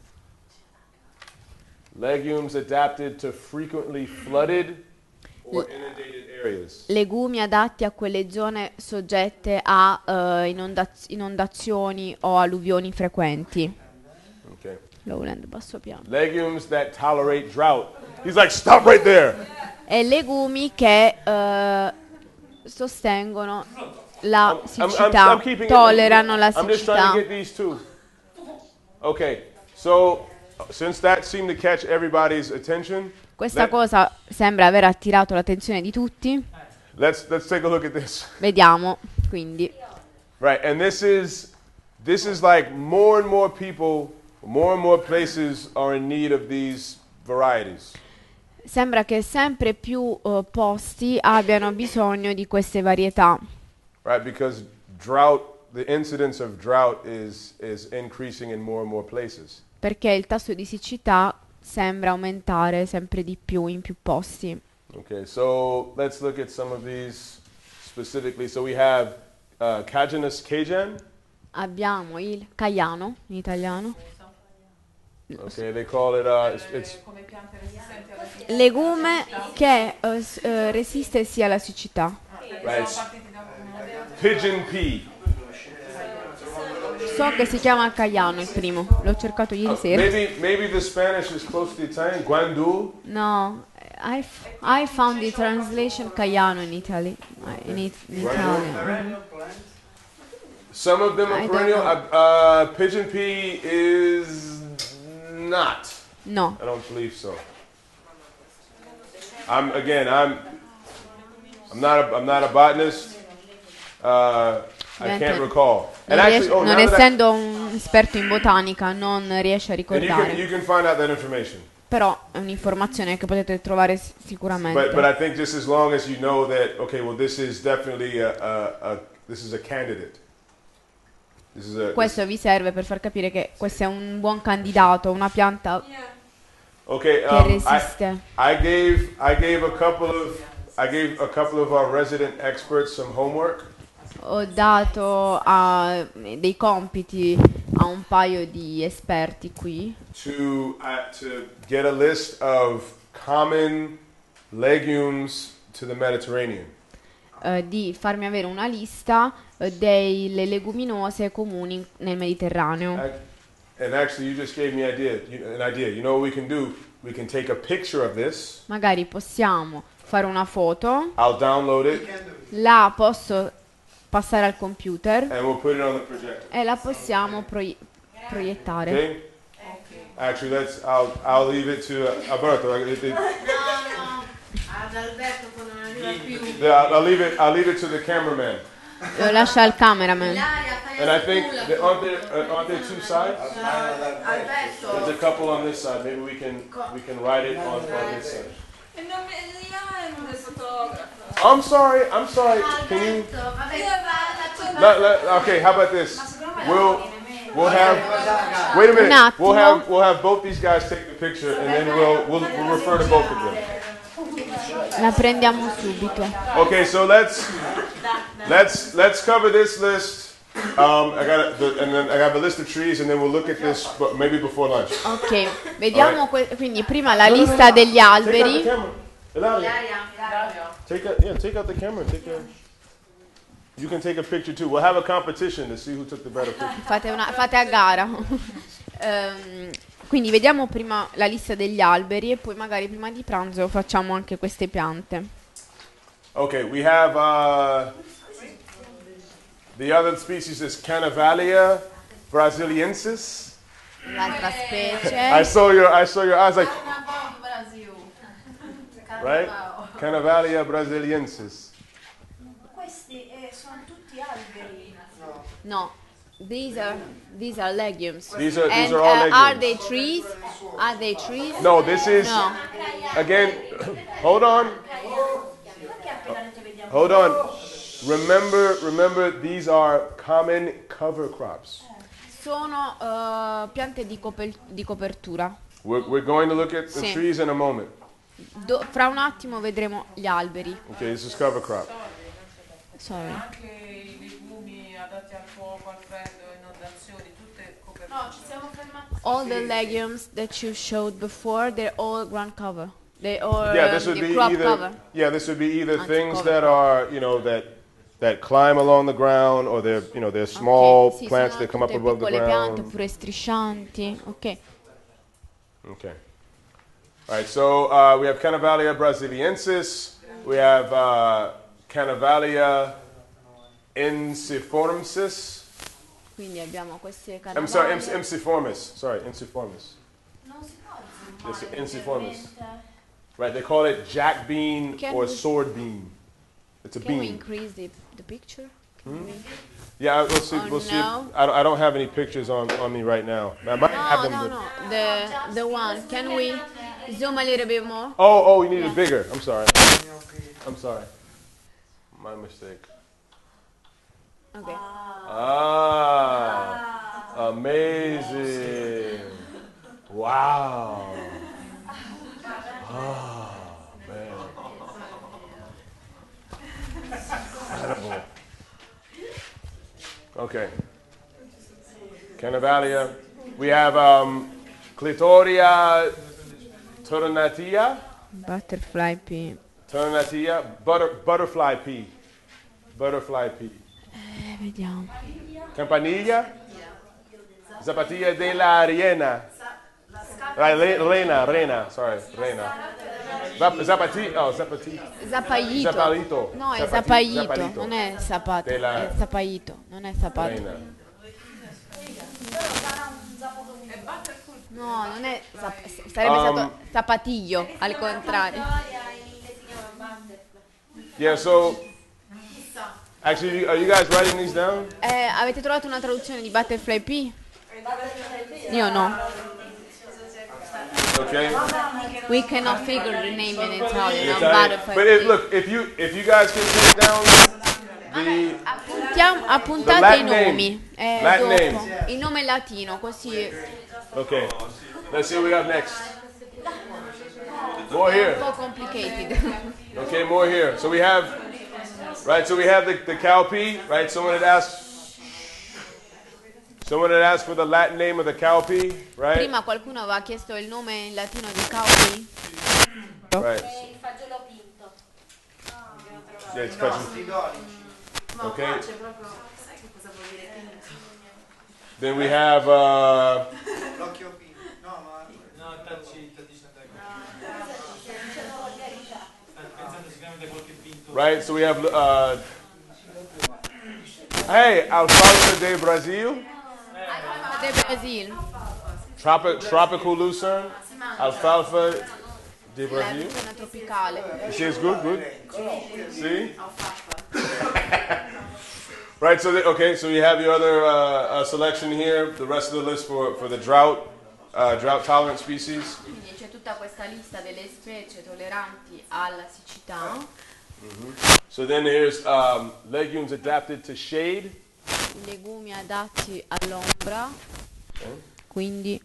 Legumes adapted to frequently flooded or inundated areas. Legumi adatti a quelle zone soggette a eh, inondaz- inondazioni o alluvioni frequenti. Okay. Lowland, basso piano. Legumes that tolerate drought. He's like, stop right there. E legumi che eh, sostengono la I'm- I'm- siccità, I'm keeping it- tollerano la I'm just trying siccità. to get these two. Okay, so since that seemed to catch everybody's attention, Questa let- cosa sembra aver attirato l'attenzione di tutti. let's let's take a look at this. Vediamo, quindi. Right, and this is this is like more and more people, more and more places are in need of these varieties. Sembra che sempre più eh, posti abbiano bisogno di queste varietà, Right, because drought, the incidence of drought is is increasing in more and more places. perché il tasso di siccità sembra aumentare sempre di più in più posti. Okay, so let's look at some of these specifically. So we have uh, Cajanus cajan. Abbiamo il caiano in italiano, Okay, they call it uh, it's, it's Come piante resistenti alla siccità. legume che eh, s- eh, resiste sia alla siccità. right, it's pigeon pea. So che si chiama caiano il primo, l'ho cercato ieri Uh, sera. maybe maybe the Spanish is close to the Italian. Guandul. No, I, f- I found the translation caiano in Italy, uh, in, it- in Italian. Some of them I are don't perennial. know. Uh, uh, pigeon pea is not. No, I don't believe so. I'm again. I'm. I'm not. A, I'm not a botanist. Uh, I can't Niente. recall. non, And actually, ries- oh, non now that I- essendo un esperto in botanica non riesce a and you can ricordare, you can find out that information. però è un'informazione che potete trovare s- But sicuramente. but I think just as long as you know that okay, well, this is definitely a, a, a this is a candidate. This is a. Questo vi serve per far capire che questo è un buon candidato, una pianta Okay, che um, I, resiste. I gave I gave a couple of I gave a couple of our resident experts some homework. Ho dato a- dei compiti a un paio di esperti qui to uh, to get a list of common legumes to the Mediterranean. eh, di farmi avere una lista eh, delle leguminose comuni nel Mediterraneo. Ac- And actually, you just gave me idea, you, an idea. You know what we can do? We can take a picture of this. Magari possiamo fare una foto, I'll download it la posso passare al computer and we'll put it on the projector. e la possiamo proi- proiettare. Okay? Actually, let's. I'll I'll leave it to uh, Alberto. I- it- it- Ad Alberto quando non arriva più. yeah, I'll leave it. I'll leave it to the cameraman. Lo lascia al cameraman. And I think that aren't there uh, aren't there two sides? Alberto. There's a couple on this side. Maybe we can we can write it on, on this side. E non mi niente fotografo. I'm sorry. I'm sorry. Can you? Vabbè, Let, let, okay. How about this? We'll we'll have. Wait a minute. Un We'll attimo. have we'll have both these guys take the picture, and then we'll we'll, we'll refer to both of them. La prendiamo subito. Okay. So let's let's let's cover this list. Um, I got a, the, and then I have a list of trees, and then we'll look at this, but maybe before lunch. Ok, vediamo que- quindi prima la No, no, no, lista no. degli Take out the alberi. camera. Eladia. Dario. Take out, yeah, take out the camera. and Take a. You can take a picture too. We'll have a competition to see who took the better picture. Fate, una- fate a gara. Ehm, quindi vediamo prima la lista degli alberi e poi magari prima di pranzo facciamo anche queste piante. Okay, we have uh, the other species is Canavalia brasiliensis. L'altra I specie. saw your I saw your eyes like right. Canavalia brasiliensis. sono tutti alberi. No, these are these are legumes. These are- these And, are all uh, legumes. Are they trees? Are they trees? No, this is No. again. Hold on. Hold on. Remember, remember, these are common cover crops. Sono uh, piante di, copel- di copertura. We're, we're going to look at the Sì. trees in a moment. Do- fra un attimo vedremo gli alberi. Okay, this is cover crop. Sorry. Anche i legumi adatti al fuoco, al freddo, inondazioni, tutte coperture. No, ci siamo fermati. All the legumes that you showed before, they're all ground cover. They all Yeah, this um, would the be crop either. cover. Yeah, this would be either Anzi, things cover that crop. are, you know, that that climb along the ground, or they're, you know, they're small Ok, sì, plants sono that come up tutte above the piccole piante ground. oppure striscianti. Ok. Okay. All right. So uh, we have Canavalia brasiliensis. We have uh, Canavalia ensiformis. Quindi abbiamo queste I'm sorry, canavalie. ensi- ensiformis. Sorry, ensiformis. Non si può Yes, zoomare ensiformis. leggermente? Right. They call it jack bean Can or we- sword bean. It's a Can we bean. increase the, the picture? Can Hmm? we- Yeah, we'll see. Oh, We'll see. no. I don't, I don't have any pictures on, on me right now. I might have No, them. no, but- no. The the one. Can we zoom a little bit more? Oh, oh, you need Yeah. it bigger. I'm sorry. I'm sorry. My mistake. Okay. Ah, amazing. Wow. Oh, man. Incredible. Okay. Canavalia. We have um, Clitoria tornatia. Butterfly pea. Tornatia. Butter, butterfly pea. Butterfly pea. Eh, vediamo. Campanilla. Zapatilla de la Riena. Right, le- Rena, Rena, sorry, Rena. Zap- Zapati, oh, Zapati. Zapaglito. Zapalito. No, è Zapati- zapaglito, zapalito. non è sapato. Della- È zapaglito, non è sapato. Rena. No, non è zap- sarebbe Um, stato zapatiglio, al contrario. Yeah, so, actually, are you guys writing these down? Eh, avete trovato una traduzione di butterfly pea? Io no. Okay. We cannot figure the name in Italian. It's no? Italian. Butterfly But it, pea. look, if you if you guys can take down the Appuntiamo- appuntate i Latin name. nomi. eh, Latin dopo. name. Il nome latino, così okay, let's see what we got next. More è un here. po' complicated. Okay, more here. So we have, right, so we have the, the cowpea, right? Someone had asked, someone had asked for the Latin name of the cowpea, right? Prima qualcuno aveva chiesto il nome in latino di cowpea. Right. Il fagiolo pinto. Yeah, it's fetching. Ma Okay. qua c'è proprio, sai che cosa vuol dire pinto? Then we have, uh, L'occhio pinto. No, ma... No, tacci, tacci, stai pensando sicuramente a qualche pinto. right, so we have, uh, hey, alfalfa de Brazil, De Brasil. tropic, tropical lucerne, alfalfa de La Brazil. regione tropicale. You see, it's good, good. See? Right, so, the, okay, so you have your other uh, uh, selection here, the rest of the list for, for the drought, uh, drought-tolerant species. Quindi c'è tutta questa lista delle specie tolleranti alla siccità. So then here's um, legumes adapted to shade. I legumi adatti all'ombra. Quindi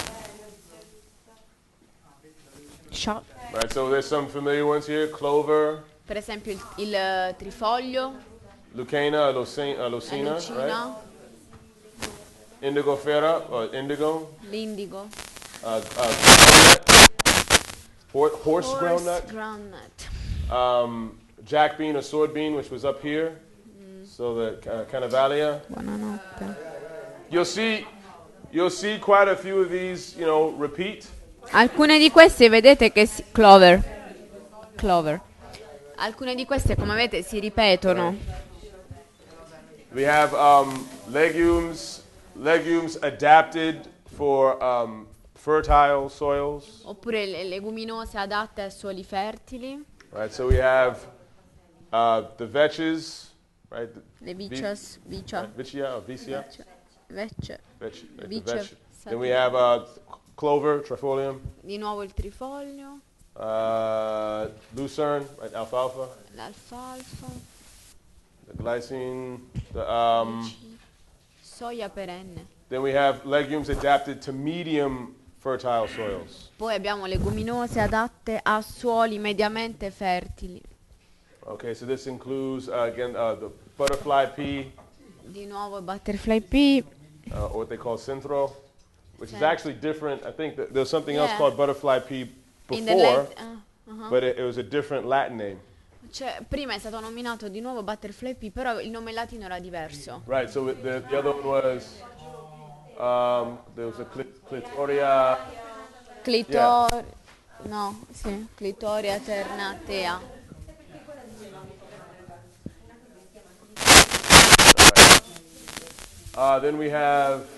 Sha- Right, so there's some familiar ones here, clover, per esempio il, il eh, trifoglio, lucena, lucina, uh, la lucina, right? lucina, Indigo fera, or indigo, l'indigo, uh, uh, horse, horse horse groundnut, groundnut. um, jack bean or sword bean, which was up here. So the uh, Canavalia. Buonanotte. You'll see, you'll see quite a few of these, you know, repeat. Alcune di queste vedete che si- clover. Clover. Alcune di queste come vedete si ripetono. We have um, legumes, legumes adapted for um, fertile soils. Oppure le leguminose adatte a suoli fertili. Right, so we have uh, the vetches, right? The Le vi- vicious, vicia, right, Vicia or Vicia. vecce, Vec- like the vice, veg. Then we have uh, clover, trifolium, di nuovo il trifoglio, uh, lucerne, right, alfalfa, l'alfalfa, the glycine. The, um, soia perenne. then we have legumes adapted to medium fertile soils. Poi abbiamo leguminose adatte a suoli mediamente fertili. Okay, so this includes uh, again uh, the butterfly pea, Di nuovo butterfly pea, uh, or what they call centro, which is Centro. actually different. I think that there's something else Yeah. called butterfly pea in the before, Lat- ah, uh-huh. but it, it was a different Latin name. Cioè, prima è stato nominato di nuovo butterfly pea, però il nome latino era diverso. Right. So it- the, the other one was um, there was a clit- clitoria. Clitor... No, sì, clitoria ternatea. Uh, then we have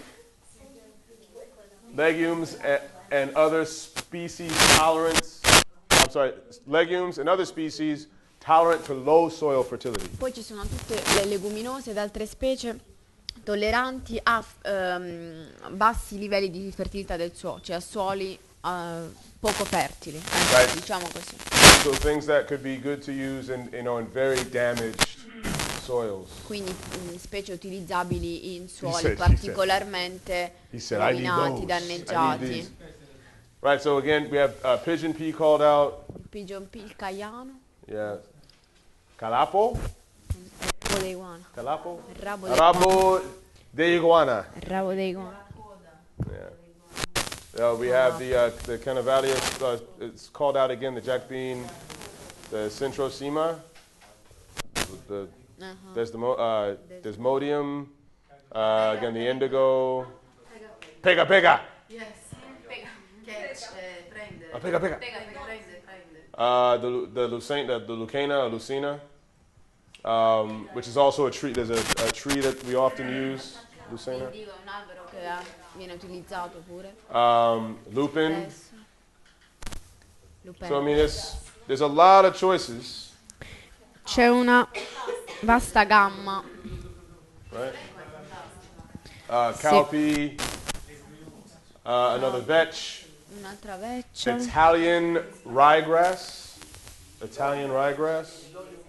legumes and, and other species tolerant. I'm sorry, legumes and other species tolerant to low soil fertility. Poi ci sono tutte le leguminose ed altre specie tolleranti a ehm, bassi livelli di fertilità del suolo, cioè a suoli eh, poco fertili, ecco, Right. diciamo così. So things that could be good to use in, you know, in very damaged soils. Quindi mh, specie utilizzabili in suoli said- he particolarmente He said, I need rovinati, those. I need danneggiati. these. Right, so again, we have uh, pigeon pea called out. Il pigeon pea, il caiano, Yeah. Calapo? il rabo di iguana, Calapo? il rabo di Rabo de iguana. il rabo di iguana. Yeah. Uh, we have the uh, the Canavalia. Uh, it's called out again. The jack bean, the Centrosema, the Uh-huh. Desdemo, uh, Desmodium. Uh, again, the indigo. Pega, pega. Yes. Pega. Che eh, prende. Ah, pega, pega. Pega, pega, prende, prende. Uh, the the Lucena, the, the Lucana, or Lucina, um, which is also a tree. There's a, a tree that we often use. Lucena. L'indigo è un albero che eh, viene utilizzato pure. Um, lupin. Spesso. Lupin. So I mean, there's there's a lot of choices, C'è una vasta gamma. right? Uh, cowpea, uh, another vetch, Un'altra veccia. Italian ryegrass, Italian ryegrass,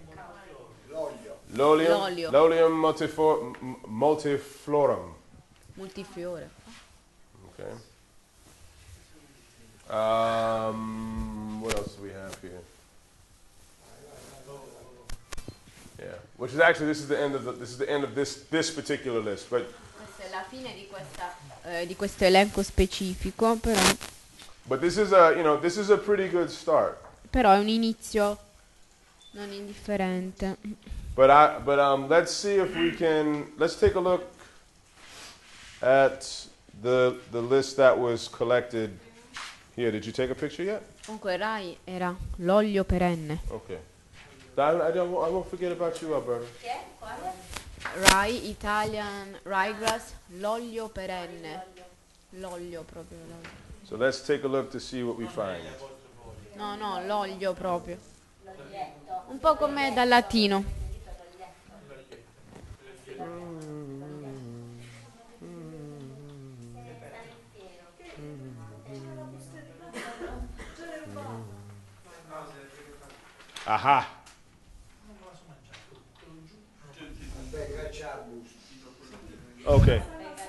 Lolium, L'olio. Lolium multifor- m- multiflorum. Multifiore. Okay. Um, what else do we have here? Yeah, which is actually this is the end of the, this is the end of this this particular list, but Questa è la fine di, questa, eh, di questo elenco specifico, però, but this is a you know this is a pretty good start. però è un inizio non indifferente. But I but um let's see if we can let's take a look at the the list that was collected here. Did you take a picture yet? Comunque Rai era l'olio perenne. Okay. I, I don't I won't forget about you, Alberta. Che è? Quale? Rai Italian Ryegrass, l'olio perenne. L'olio proprio. L'olio. So let's take a look to see what we find. No, no, l'olio proprio. Un po' come dal latino. Aha. Okay.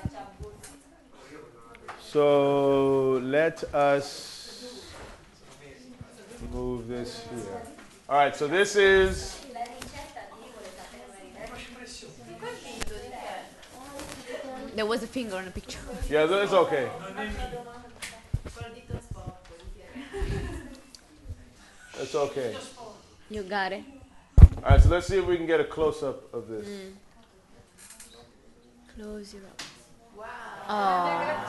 So let us move this here. All right, so this is There was a finger on the picture. yeah, that's okay. That's okay. You got it. All right, so let's see if we can get a close up of this. Mm. Close it up. Wow.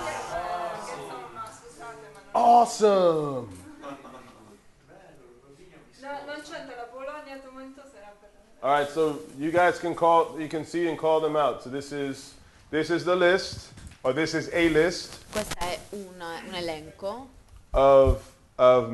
Awesome. No, non c'entra la Bologna, Tomentosa era per... All right, so you guys can call, you can see and call them out. So this is this is the list, or this is a list Questo è un, un elenco of of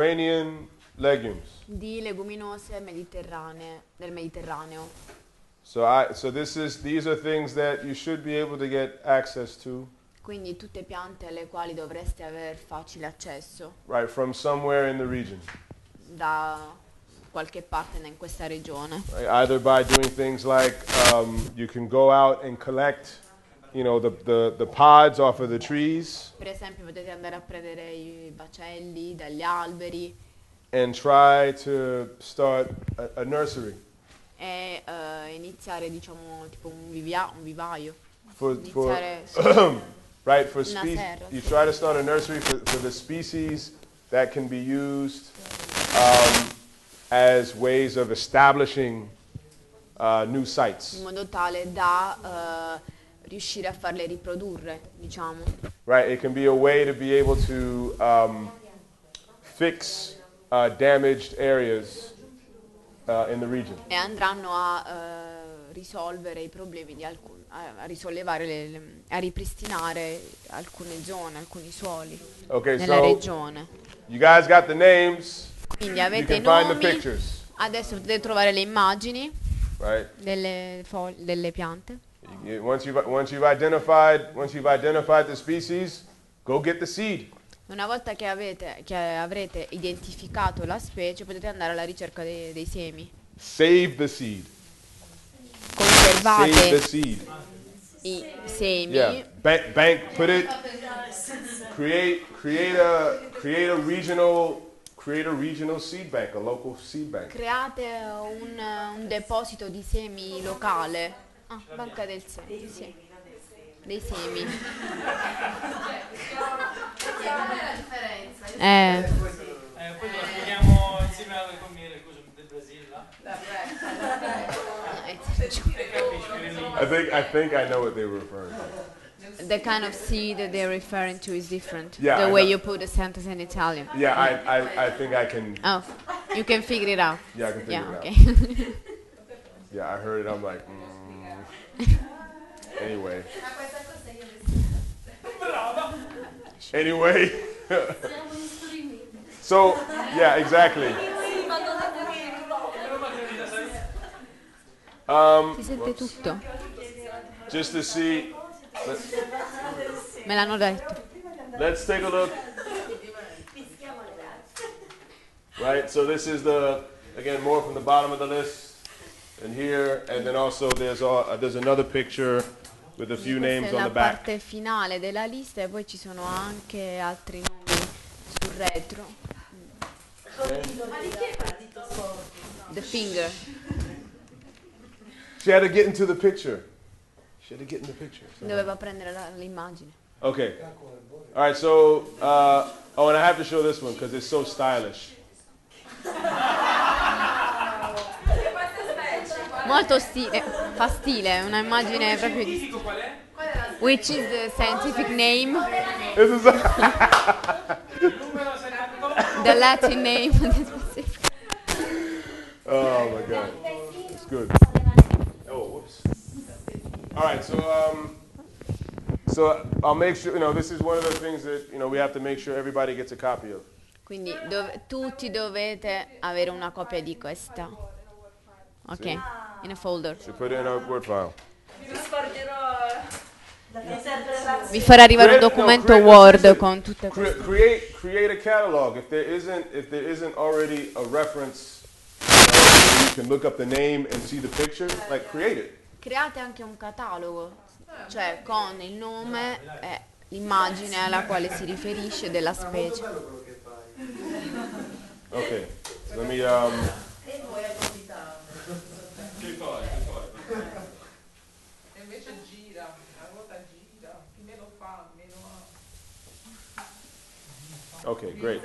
Mediterranean legumes. di leguminose mediterranee, del Mediterraneo. So I so this is these are things that you should be able to get access to. Quindi tutte piante alle quali dovreste aver facile accesso Right, from somewhere in the region. da qualche parte in questa regione. Right, either by doing things like um, you can go out and collect, you know, the, the, the pods off of the trees Per esempio potete andare a prendere i bacelli dagli alberi and try to start a, a nursery e eh, iniziare diciamo tipo un, vivia- un vivaio. for, for Iniziare su- right for Una species. serra, You sì. try to start a nursery for, for the species that can be used um, as ways of establishing uh, new sites. in modo tale da eh, riuscire a farle riprodurre, diciamo. Right, it can be a way to be able to um, fix uh, damaged areas uh, in the region. E andranno a eh, risolvere i problemi di alcuni, a, a risollevare, le- le- a ripristinare alcune zone, alcuni suoli Okay, nella so regione. you guys got the names. Quindi You avete i can find the nomi, pictures, adesso potete trovare le immagini right? delle, fo- delle piante. You- Once you've once you've identified once you've identified the species, go get the seed. Una volta che, avete, che avrete identificato la specie potete andare alla ricerca dei, dei semi. Save the seed. Conservate Save the seed. i semi. Yeah, bank, bank, put it. Create, create a, create a regional, create a regional seed bank, a local seed bank. Create un, un deposito di semi locale. Ah, banca del seme, sì. Dei semi. la differenza. Eh, Eh, poi lo spieghiamo insieme alle come le cose del Brasile là. I think, I think I know what they were referring to. the kind of seed that they're referring to is different. Yeah, the I way know. you put the sentence in Italian. Yeah, I, I, I think I can. Oh, you can figure it out. Yeah, I can figure Yeah, it okay. out. Yeah, I heard it. I'm like, mm. Anyway. Ma questa cosa io le Anyway. siamo in streaming. So, yeah, exactly. Um, Si sente tutto. just to see, let's, Me l'hanno detto. let's take a look. Right, so this is the, again, more from the bottom of the list, and here, and then also there's, all, uh, there's another picture with a few Questa names è on la the back. parte finale della lista e poi ci sono anche altri nomi sul retro. Ma di chi è quel dito sporco? The finger. She had to get into the picture. She had to get in the picture. so- Doveva prendere la- l'immagine. Okay. All right, so, uh, oh, and I have to show this one because it's so stylish. Molto stile, fa stile, è una immagine proprio di Scientifico qual è? Which is the scientific name, This is Numero settantotto. the Latin name. Oh my God, it's good. Oh, whoops. All right, so um, so I'll make sure. You know, this is one of the things that you know we have to make sure everybody gets a copy of. Quindi dov- tutti dovete avere una copia di questa. Ok, in a folder. So put it in a Word file. Vi scorgerò mi serve la Vi farà arrivare un Create- no, documento create- Word listen, con tutte cre- queste. create create a catalog. If there isn't if there isn't already a reference, uh, you can look up the name and see the picture. Like create it. Create anche un catalogo, cioè con il nome e l'immagine alla quale si riferisce della specie. Okay. So let me um. E invece gira, la ruota gira, chi meno fa, meno ha. Okay, great.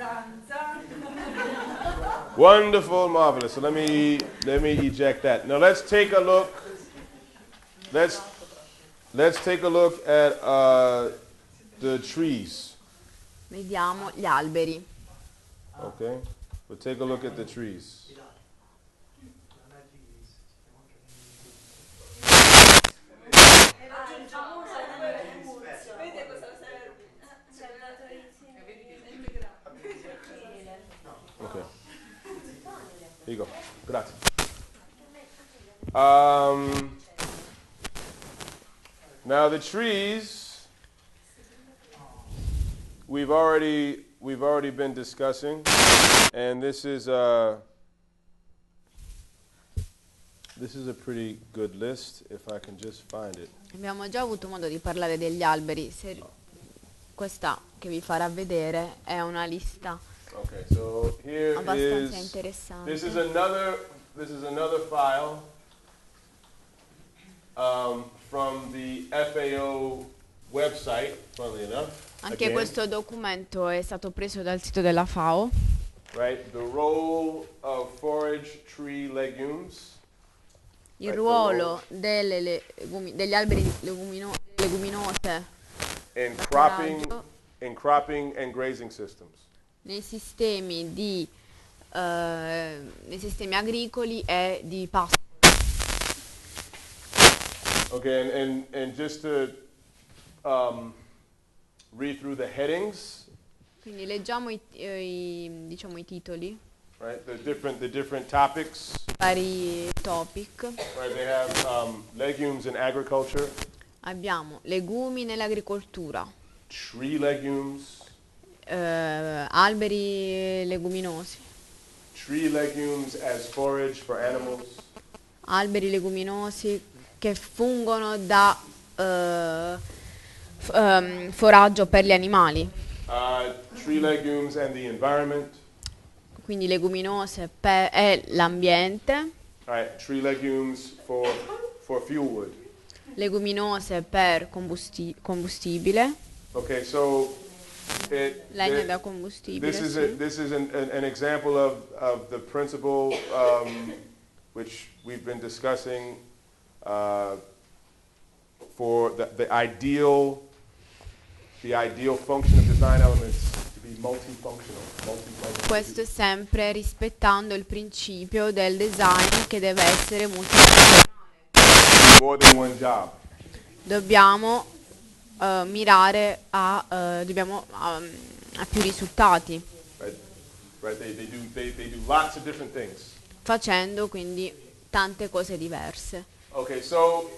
Wonderful, marvelous. So let me let me eject that. Now let's take a look. Let's let's take a look at uh, the trees. Vediamo gli alberi. Okay, we'll take a look at the trees. vedi cosa serve? C'è la Okay. Here you go. Grazie. Um, Now the trees we've already we've already been discussing, and this is uh this is a pretty good list if I can just find it. Abbiamo già avuto modo di parlare degli alberi. Se questa che vi farà vedere è una lista Okay, so here abbastanza is interessante. this is another this is another file um, from the F A O website, funnily enough. Anche again, questo documento è stato preso dal sito della F A O. right, the role of forage tree legumes. Il Right, ruolo delle legumi- degli alberi legumino- leguminose in da cropping, foraggio in cropping and grazing systems. nei sistemi di eh, nei sistemi agricoli e di pasto. Okay, and, and, and just to um, read through the headings, Quindi leggiamo i, eh, i- diciamo, i titoli, right, the different the different topics. vari topic. Right, they have um, legumes in agriculture, Abbiamo legumi nell'agricoltura, tree legumes, eh, alberi leguminosi, tree legumes as forage for animals, alberi leguminosi che fungono da eh, f- ehm, foraggio per gli animali, uh, tree legumes and the environment, quindi leguminose per e l'ambiente, right, tree legumes for for fuel wood. leguminose per combusti- combustibile, Okay, so it, legna it- da combustibile. this is sì. a, this is an, an, an example of, of the principle um, which we've been discussing uh, for the, the ideal the ideal function of design elements to be multifunctional. multifunctional. Questo è sempre rispettando il principio del design che deve essere multifunzionale. More than one job. Dobbiamo eh, mirare a, eh, dobbiamo, um, a più risultati, Right? Right? They, they do they, they do lots of different things. facendo quindi tante cose diverse. Okay, so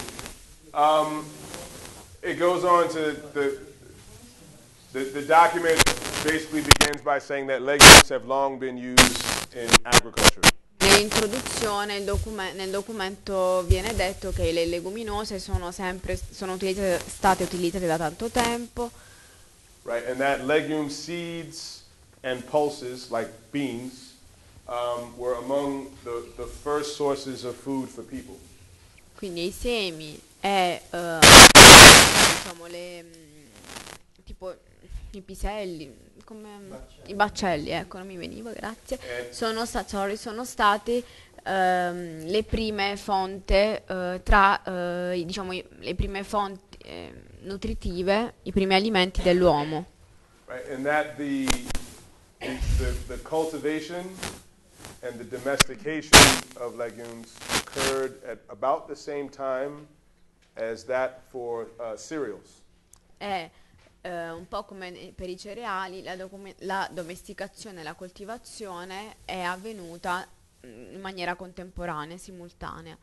um, it goes on to the, the the document basically begins by saying that legumes have long been used in agriculture. Nell'introduzione il docume- nel documento viene detto che le leguminose sono sempre sono utilizzate- state utilizzate da tanto tempo, Right, and that legume seeds and pulses, like beans, um, were among the, the first sources of food for people. quindi i semi e eh, diciamo le mm, tipo i piselli, come i baccelli, ecco, non mi veniva, grazie. Eh. Sono, sta- sorry, sono stati ehm, le prime fonte eh, tra eh, i- diciamo i- le prime fonti eh, nutritive, i primi alimenti dell'uomo. Right, and that the, the, the, the cultivation and the domestication of legumes occurred at about the same time as that for uh, cereals. È eh, un po' come ne- per i cereali, la, docume- la domesticazione e la coltivazione è avvenuta mm, in maniera contemporanea, simultanea.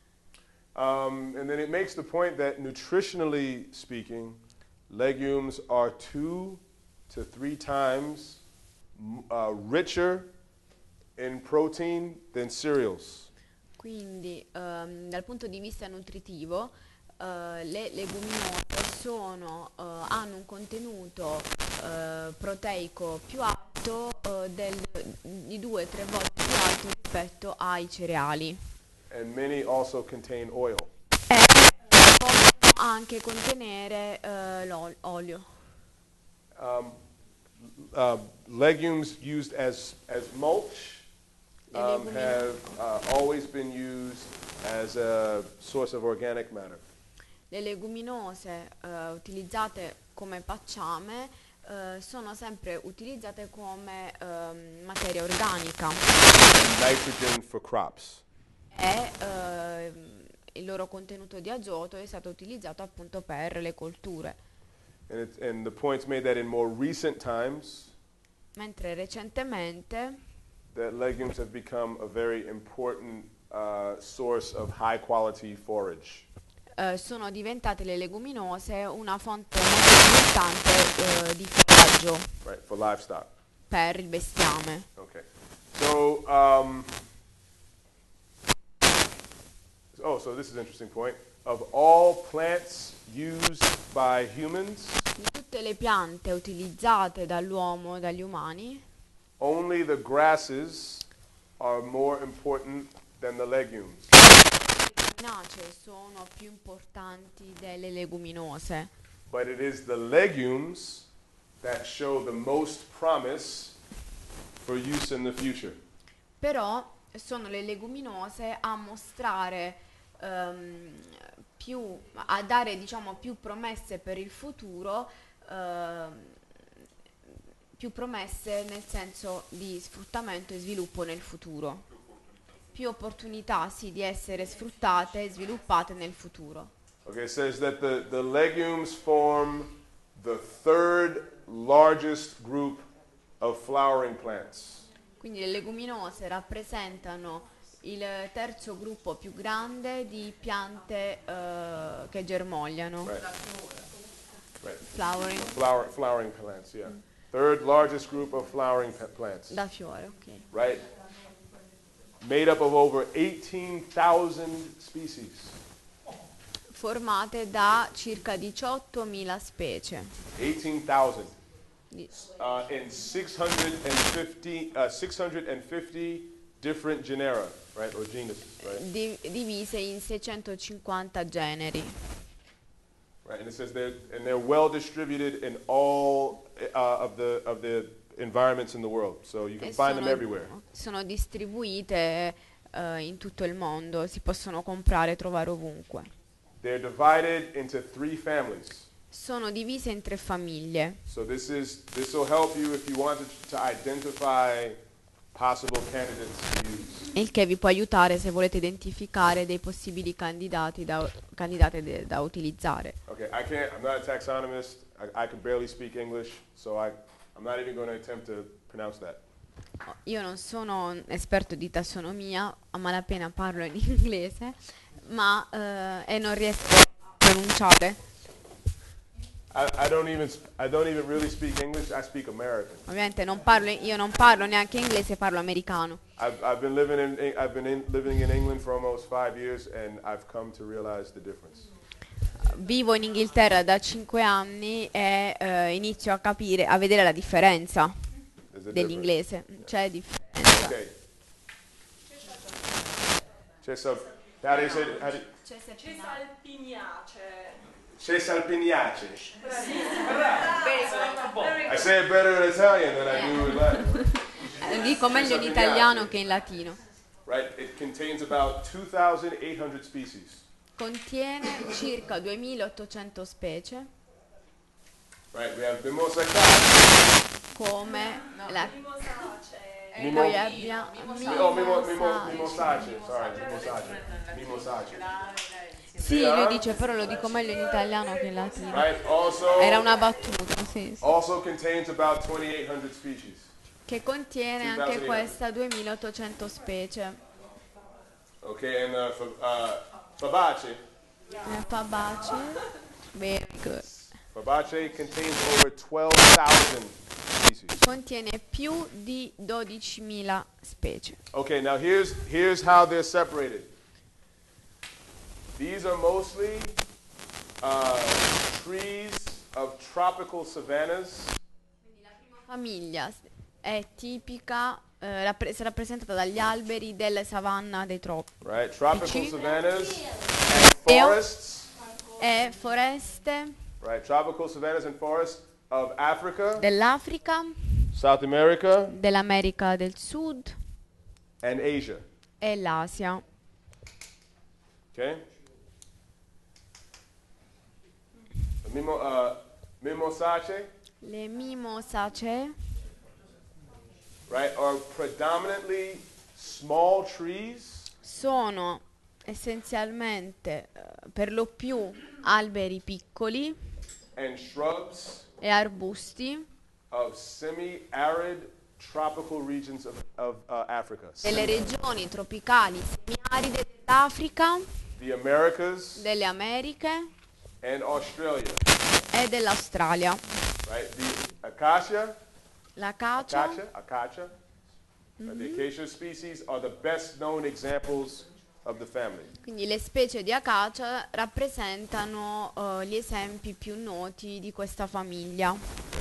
Um, and then it makes the point that nutritionally speaking, legumes are two to three times m- uh, richer in protein than cereals. Quindi ehm, dal punto di vista nutritivo eh, le leguminose sono, eh, hanno un contenuto eh, proteico più alto eh, del- di due o tre volte più alto rispetto ai cereali. And many also contain oil. E eh, possono anche contenere eh, l'olio. Um, uh, legumes used as, as mulch Le um, legumino- have uh, always been used as a source of organic matter. Le leguminose eh, utilizzate come pacciame eh, sono sempre utilizzate come ehm, materia organica Nitrogen for crops. e ehm, il loro contenuto di azoto è stato utilizzato appunto per le colture, And, it's, and the point's made that in more recent times, mentre recentemente that legumes have become a very important uh, source of high quality forage. eh, sono diventate le leguminose una fonte molto importante eh, di foraggio right, for livestock. per il bestiame. Okay. So, um, oh, so this is an interesting point. Of all plants used by humans, Di tutte le piante utilizzate dall'uomo, dagli umani, only the grasses are more important than the legumes. le spinacie sono più importanti delle leguminose, But it is the legumes that show the most promise for use in the future. però sono le leguminose a mostrare ehm, più, a dare diciamo più promesse per il futuro, ehm, più promesse nel senso di sfruttamento e sviluppo nel futuro, più opportunità sì di essere sfruttate e sviluppate nel futuro. Okay, it says that the, the legumes form the third largest group of flowering plants. Quindi le leguminose rappresentano il terzo gruppo più grande di piante eh, che germogliano. Right. Right. Flowering. Flower, flowering plants, yeah. Third largest group of flowering pa- plants. Da fiore, ok. Right? Made up of over eighteen thousand species. Formate da circa diciottomila specie. eighteen thousand. Di- Uh, in six hundred fifty, uh, six hundred fifty different genera, right, or genuses, right? di- divise in seicentocinquanta generi. Right, and it says they're and they're well distributed in all uh, of the of the environments in the world, so you can E find them sono, everywhere. sono distribuite eh, in tutto il mondo, si possono comprare e trovare ovunque. They're divided into three families. Sono divise in tre famiglie. So this is this will help you if you want to, to identify possible candidates to use. Il che vi può aiutare se volete identificare dei possibili candidati da, candidate de- da utilizzare. Okay, I can't. I'm not a taxonomist. I, I can barely speak English, so I I'm not even going to attempt to pronounce that. Io non sono un esperto di tassonomia, a malapena parlo in inglese, ma eh, e non riesco a pronunciare. I, I don't even sp- I don't even really speak English. I speak American. Ovviamente non parlo, io non parlo neanche inglese, parlo americano. I've I've been living in Eng- I've been in, living in England for almost five years, and I've come to realize the difference. Vivo in Inghilterra da cinque anni e eh, inizio a capire, a vedere la differenza There's a dell'inglese. C'è differenza. Okay. C'è sal- how do you say it? How do you- C'è salpignace. C'è salpignace. Very I say it better in Italian than I do in Latin. Eh, Dico meglio in italiano che in latino. Right? It contains about two thousand eight hundred species. Contiene circa duemilaottocento specie, Right? We have Mimosa cat. come la Mimo- poi abbiamo Oh, mimo, mimo, mimosace. mimosace. Sorry, mimosace. Mimosace. Sì, lui dice però lo dico meglio in italiano che in latino. Right? Also, Era una battuta, sì, sì. also contains about twenty-eight hundred species. Che contiene anche questa duemilaottocento specie. Okay, and uh, fa- uh, Fabace. Eh, Fabace. Very good. Fabace contains over twelve thousand species. Contiene più di dodicimila specie. Okay, now here's here's how they're separated. These are mostly uh, trees of tropical savannas. La famiglia s- è tipica, eh, rappre- è rappresentata dagli alberi della savanna dei tropici. Right, tropical Sì. savannas and E- forests. E foreste Right, tropical savannas and forests of Africa, dell'Africa, South America, dell'America del Sud and Asia. e l'Asia. Okay. Mimo, uh, mimosace, Le mimosacee right, are predominantly small trees sono essenzialmente eh, per lo più alberi piccoli and shrubs e arbusti of semi-arid tropical regions of, of uh, Africa. delle regioni tropicali semiaride dell'Africa. the Americas, delle Americhe and Australia. e dell'Australia. Right? The acacia, L'acacia, acacia, acacia, uh, the acacia species are the best known examples of the family. quindi le specie di acacia rappresentano eh, gli esempi più noti di questa famiglia.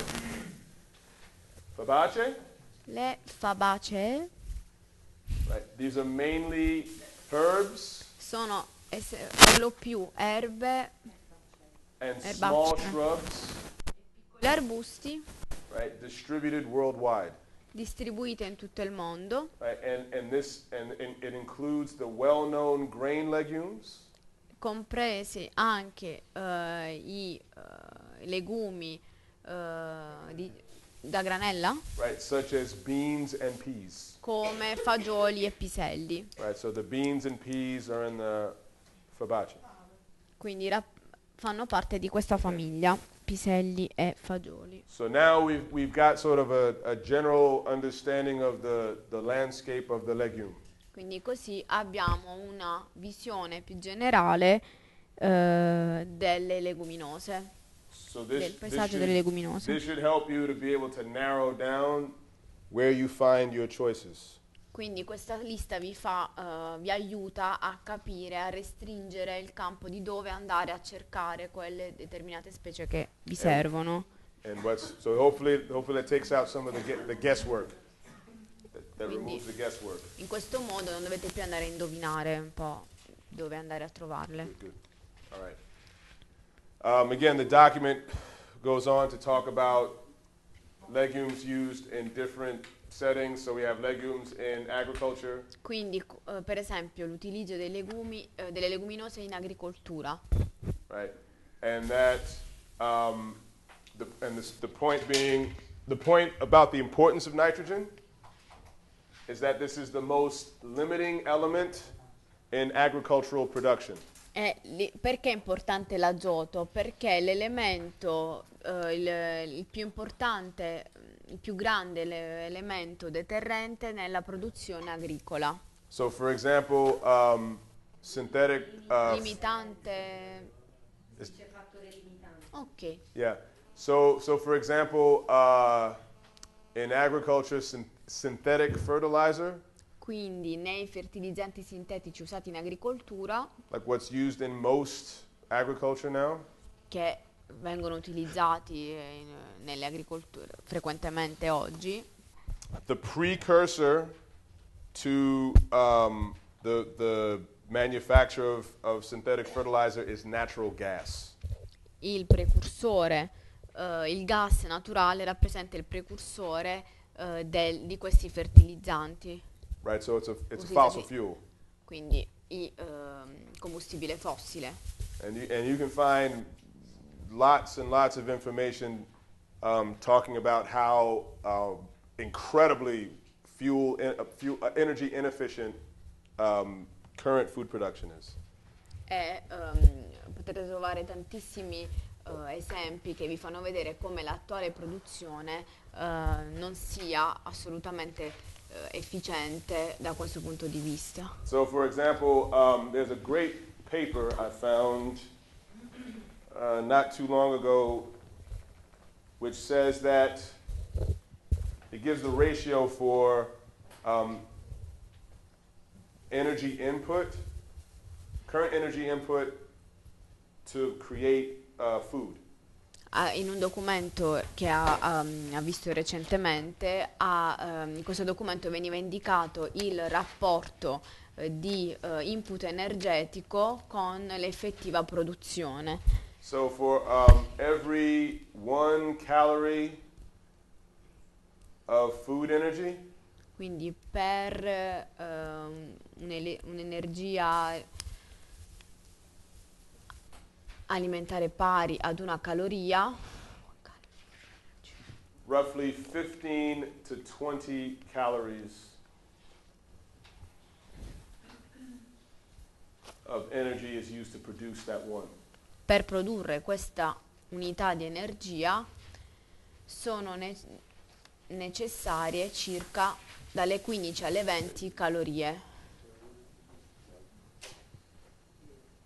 Fabaceae, Le Fabaceae right? These are mainly herbs sono es- per lo più erbe, and Erbacee. small shrubs, gli arbusti right? Distributed worldwide. distribuite in tutto il mondo, Right? And and this and, and it includes the well-known grain legumes, compresi anche eh, i eh, legumi eh, di- da granella, right? Such as beans and peas. come fagioli e piselli. Right? So the beans and peas are in the Fabaceae. Quindi rap- fanno parte di questa famiglia, piselli e fagioli. So now we've we've got sort of a, a general understanding of the, the landscape of the legume. Quindi così abbiamo una visione più generale eh, delle leguminose, So this, del this, paesaggio delle should, leguminose. this should help you to be able to narrow down where you find your choices. Quindi questa lista vi fa, eh, vi aiuta a capire, a restringere il campo di dove andare a cercare quelle determinate specie che vi servono. And what's so hopefully hopefully that takes out some of the gu- the guesswork. That, that Quindi- removes the guesswork. In questo modo non dovete più andare a indovinare un po' dove andare a trovarle. Good, good. All right. Um, again, the document goes on to talk about legumes used in different settings. So we have legumes in agriculture, Quindi, co- eh, per esempio, l'utilizzo dei legumi, eh, delle leguminose in agricoltura. right? And that, um, the, and this, the point being, the point about the importance of nitrogen is that this is the most limiting element in agricultural production. E li- perché è importante l'azoto? Perché l'elemento, eh, il, il più importante, il più grande le- elemento deterrente nella produzione agricola. So, for example, um, synthetic. Uh, Limitante. is- Ok. yeah. So, so for example, uh, in agriculture, syn- synthetic fertilizer, Quindi nei fertilizzanti sintetici usati in agricoltura, like what's used in most agriculture now, che vengono utilizzati eh, in- nelle agricolture frequentemente oggi, the precursor to um, the the manufacture of, of synthetic fertilizer is natural gas. il precursore, eh, il gas naturale rappresenta il precursore eh, del- di questi fertilizzanti, Right, so it's a it's a Così fossil da- fuel, quindi il ehm, combustibile fossile. and you and you can find lots and lots of information um, talking about how uh, incredibly fuel, in, uh, fuel uh, energy inefficient um, current food production is. E ehm, potete trovare tantissimi eh, esempi che vi fanno vedere come l'attuale produzione eh, non sia assolutamente eh, efficiente da questo punto di vista. So, for example, um, there's a great paper I found uh, not too long ago, which says that it gives the ratio for um, energy input, current energy input to create uh, food. Ah, in un documento che ha, um, ha visto recentemente, ha, um, in questo documento veniva indicato il rapporto eh, di eh, input energetico con l'effettiva produzione. So, for um, every one calorie of food energy, Quindi per eh, un- un'ele- un'energia alimentare pari ad una caloria, roughly fifteen to twenty calories of energy is used to produce that one. per produrre questa unità di energia sono ne- necessarie circa dalle quindici alle venti calorie.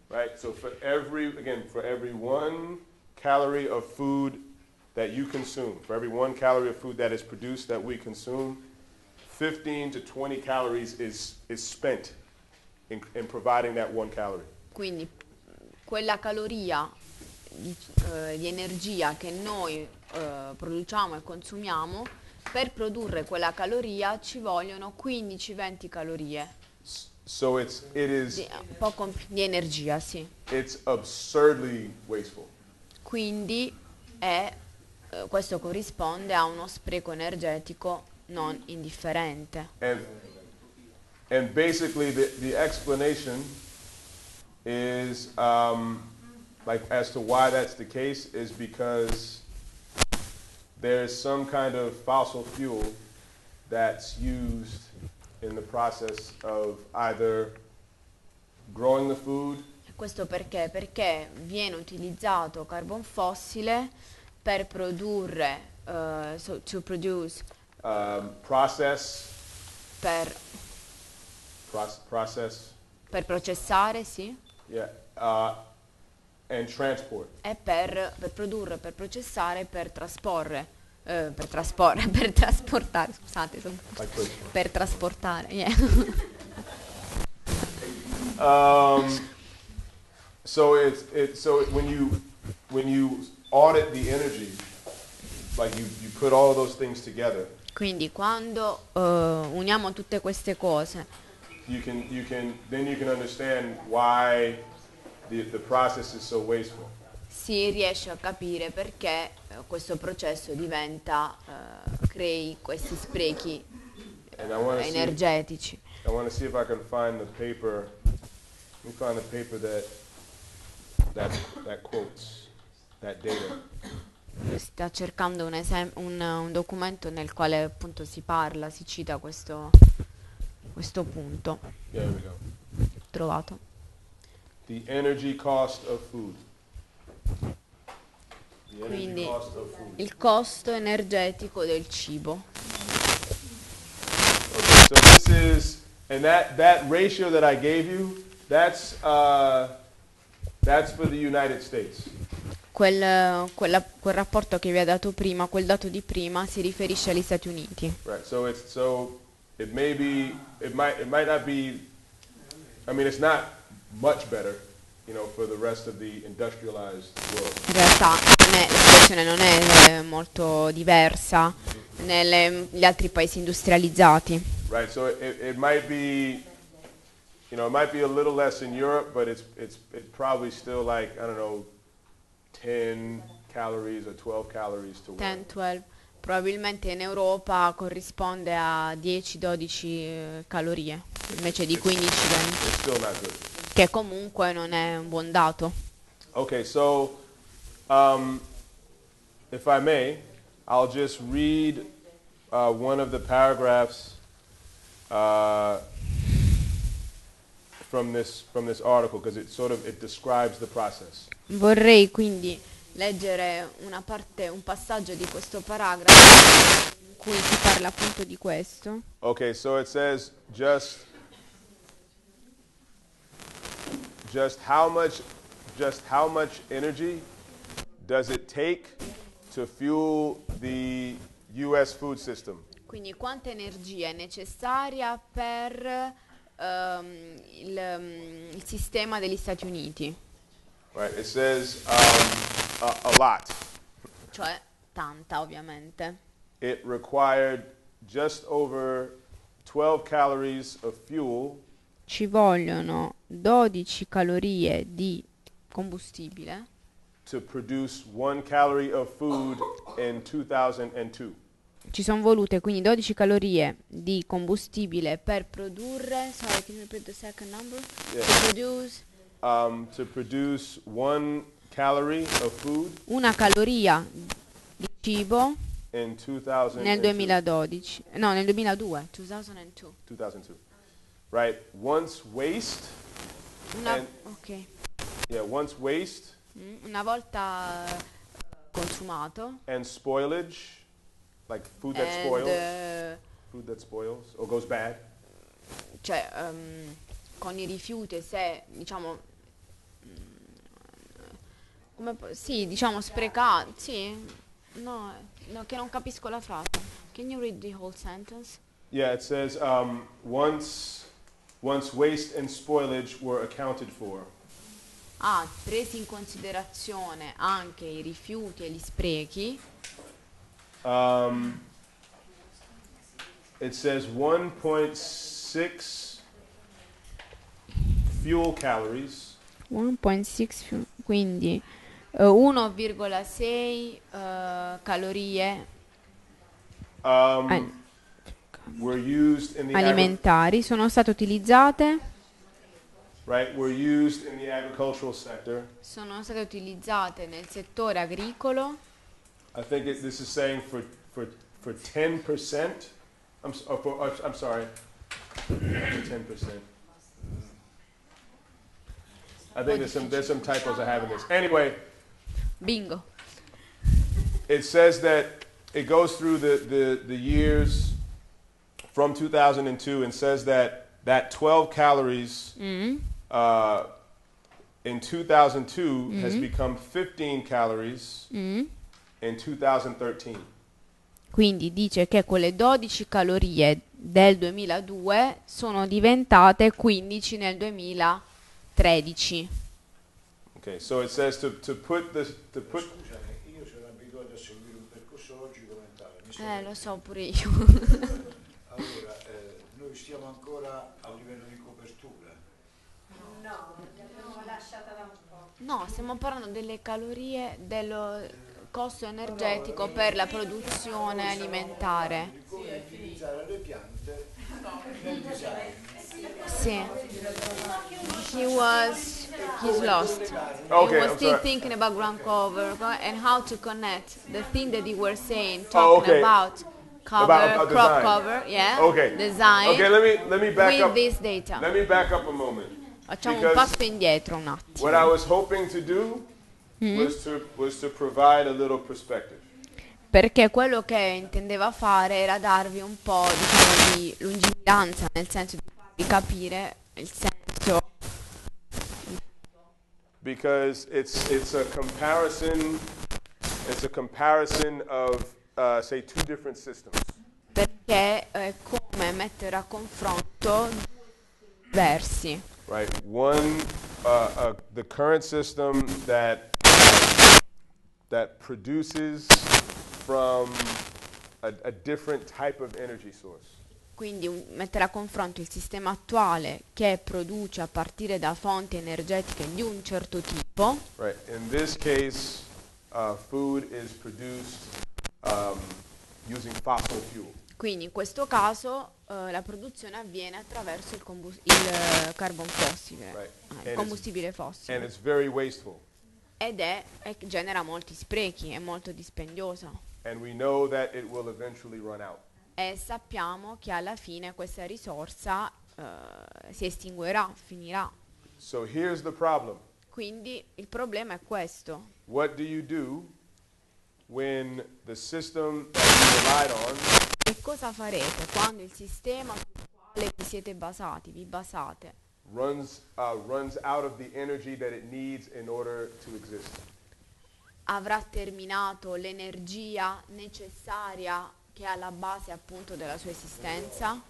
Right? So for every, again, for every one calorie of food that you consume, for every one calorie of food that is produced that we consume, fifteen to twenty calories is, is spent in, in providing that one calorie. Quindi quella caloria di, eh, di energia che noi eh, produciamo e consumiamo, per produrre quella caloria ci vogliono quindici venti calorie. So it's, it is, Di, un po' comp- di energia, sì. it's absurdly wasteful. Quindi è, eh, questo corrisponde a uno spreco energetico non indifferente. And, and basically the, the explanation is, um, like as to why that's the case is because there's some kind of fossil fuel that's used in the process of either growing the food. Questo perché? Perché viene utilizzato carbon fossile per produrre, uh, so to produce, Um, process, per, proce- process, per processare, sì, yeah, uh, and transport. e per, per produrre, per processare, per trasporre, eh, per trasporre, per trasportare, scusate, sono- Like this. per trasportare, yeah. Um, so it's it so when you when you audit the energy, like you, you put all of those things together, Quindi quando eh, uniamo tutte queste cose, you can you can then you can understand why the the process is so wasteful. si riesce a capire perché eh, questo processo diventa, eh, crei questi sprechi And I want eh, to see energetici. I want to see if I can find the paper. Let me find the paper that that that quotes that data. Sta cercando un, esem- un, un documento nel quale appunto si parla, si cita questo, questo punto. Yeah, there we go. Trovato. The energy cost of food. The energy Quindi cost of food. il costo energetico del cibo. Okay, so this is, and that, that ratio that I gave you, that's, uh, that's for the United States. Quel, quella- quel rapporto che vi ho dato prima, quel dato di prima, si riferisce agli Stati Uniti. Right, so it's, so it may be, it might, it might not be, I mean, it's not much better, you know, for the rest of the industrialized world. In realtà non è- la situazione non è eh, molto diversa negli altri paesi industrializzati. Right, so it, it might be, you know, it might be a little less in Europe, but it's, it's, it's probably still like, I don't know, ten calories or twelve calories to one. dieci dodici, probabilmente in Europa corrisponde a dieci dodici eh, calorie, invece di quindici venti, It's still not good. che comunque non è un buon dato. Okay, so um, if I may, I'll just read uh, one of the paragraphs uh, from this from this article because it sort of it describes the process. Vorrei quindi leggere una parte, un passaggio di questo paragrafo in cui si parla appunto di questo. Okay, so it says just just how much just how much energy does it take to fuel the U S food system? Quindi quanta energia è necessaria per ehm, il, mm, il sistema degli Stati Uniti? Right, it says um, a, a lot. Cioè tanta, ovviamente. It required just over twelve calories of fuel Ci vogliono dodici calorie di combustibile to produce one calorie of food in two thousand two. ci sono volute quindi dodici calorie di combustibile per produrre, sorry, can you repeat the second number? Yeah. To produce Um, to produce one calorie of food una caloria di cibo in two thousand nel duemiladodici, no, nel duemiladue, duemiladue. two thousand two. Right, once waste, Una, And- ok. yeah, once waste Mm, una volta consumato and spoilage, like food that and, spoils, eh, food that spoils or goes bad, cioè ehm, con i rifiuti, se diciamo come po- sì, diciamo sprecati, sì. No, no, che non capisco la frase. Can you read the whole sentence? Yeah, it says um, once once waste and spoilage were accounted for. Ah, presi in considerazione anche i rifiuti e gli sprechi. Um, it says one point six fuel calories uno virgola sei, fi- quindi eh, uno virgola sei eh, calorie um, al- were used in the agri- alimentari sono state utilizzate, right were used in the agricultural sector. sono state utilizzate nel settore agricolo. I think it, this is saying for for for ten percent. I'm s- oh, for, oh, I'm sorry, for ten percent. I think there's some there's some typos I have in this. Anyway, Bingo. it says that it goes through the, the, the years from two thousand two and says that that twelve calories Mm. uh, in two thousand two has Mhm. become fifteen calories Mm. in two thousand thirteen. Quindi dice che quelle dodici calorie del duemiladue sono diventate quindici nel duemilatredici. Okay, so it says to, to put this to put Scusami, io sono abituato a seguire un percorso logico mentale. Mi sto Eh, lo so pure io. Allora, eh, noi stiamo ancora a livello di copertura. No, l'abbiamo lasciata da un po'. No, stiamo parlando delle calorie, dello costo energetico per la produzione alimentare. Di come utilizzare le piante nel design. Sì. He was he's lost. Okay, he was I'm still sorry. thinking about ground cover and how to connect the thing that you were saying, Oh, talking okay. about cover, About- about crop design. cover, yeah. Okay. Design. Okay, let me let me back with up. this data. Let me back up a moment. Facciamo un because passo indietro un attimo. What I was hoping to do Mhm. was to was to provide a little perspective. Perché quello che intendeva fare era darvi un po', diciamo, di lungimiranza, nel senso di farvi capire il senso. Because it's it's a comparison it's a comparison of uh, say two different systems. Perché è come mettere a confronto due diversi. Right, one uh, uh, the current system that that produces from a, a different type of energy source. Quindi un- mettere a confronto il sistema attuale che produce a partire da fonti energetiche di un certo tipo, Right, in this case, uh, food is produced um, using fossil fuel. quindi in questo caso eh, la produzione avviene attraverso il, combus- il eh, carbon fossile, Right. eh, And il it's- combustibile fossile, And it's very wasteful. ed è, e genera molti sprechi, è molto dispendiosa. And we know that it will eventually run out. E sappiamo che alla fine questa risorsa eh, si estinguerà, finirà. So here's the problem. Quindi il problema è questo. What do you do when the system that you relied on E cosa farete quando il sistema sul quale vi siete basati, vi basate, runs uh, runs out of the energy that it needs in order to exist? avrà terminato l'energia necessaria che è alla base appunto della sua esistenza?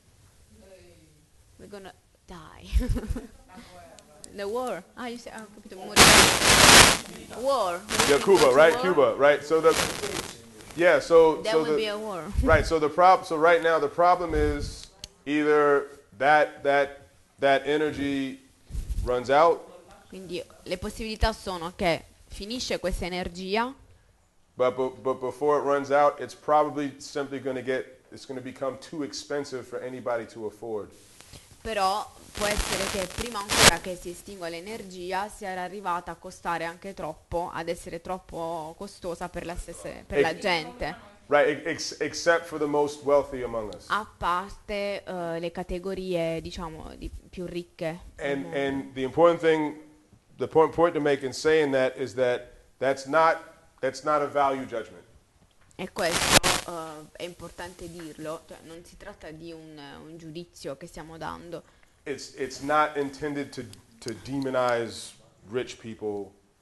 We're gonna die. The war. Ah, you say, ah, ho capito, moriremo. War. Yeah, Cuba, right? War. Cuba, right? So the yeah, so There so will the, be a war. right. So the prob so right now the problem is either that that that energy runs out, Quindi le possibilità sono che finisce questa energia, but but, but before it runs out, it's probably simply going to get it's going to become too expensive for anybody to afford. però può essere che prima ancora che si estingua l'energia sia arrivata a costare anche troppo, ad essere troppo costosa per la, stessa, per la Ex- gente, Right, ex- except for the most wealthy among us. a parte eh, le categorie diciamo di più ricche. And and the important thing, the important point to make in saying that is that that's not that's not a value judgment. E questo eh, è importante dirlo, cioè non si tratta di un, un giudizio che stiamo dando, It's it's not intended to to demonize rich people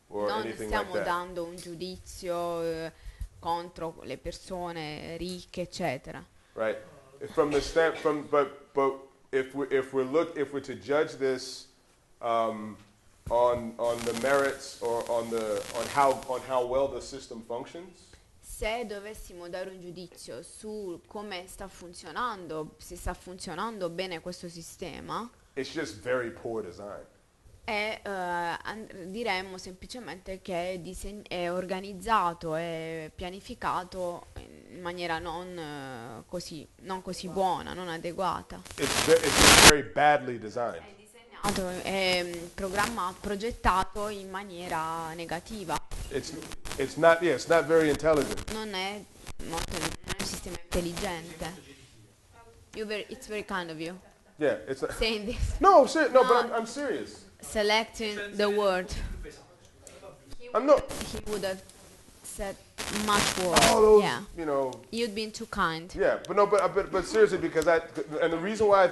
or Non anything like stiamo that. dando un giudizio eh, contro le persone ricche, eccetera. Right? From the stand, from but but if we if we're look if we're to judge this um, on on the merits or on the on how on how well the system functions, Se dovessimo dare un giudizio su come sta funzionando, se sta funzionando bene questo sistema, it's just very poor design. è, eh, and- diremmo semplicemente che è, disegn- è organizzato e pianificato in maniera non, eh, così, non così buona, non adeguata. It's ve- it's just very badly designed. Disegnato, È mm, programmato, progettato in maniera negativa. It's it's not yeah it's not very intelligent. Non è, molto, non è un sistema intelligente. You very, it's very kind of you Yeah, it's not, saying this. no ser- no, but I'm, I'm serious. Selecting the word. I'm not He would have said much worse. all those Yeah. you know You'd been too kind. yeah, but no, but but but seriously because I and the reason why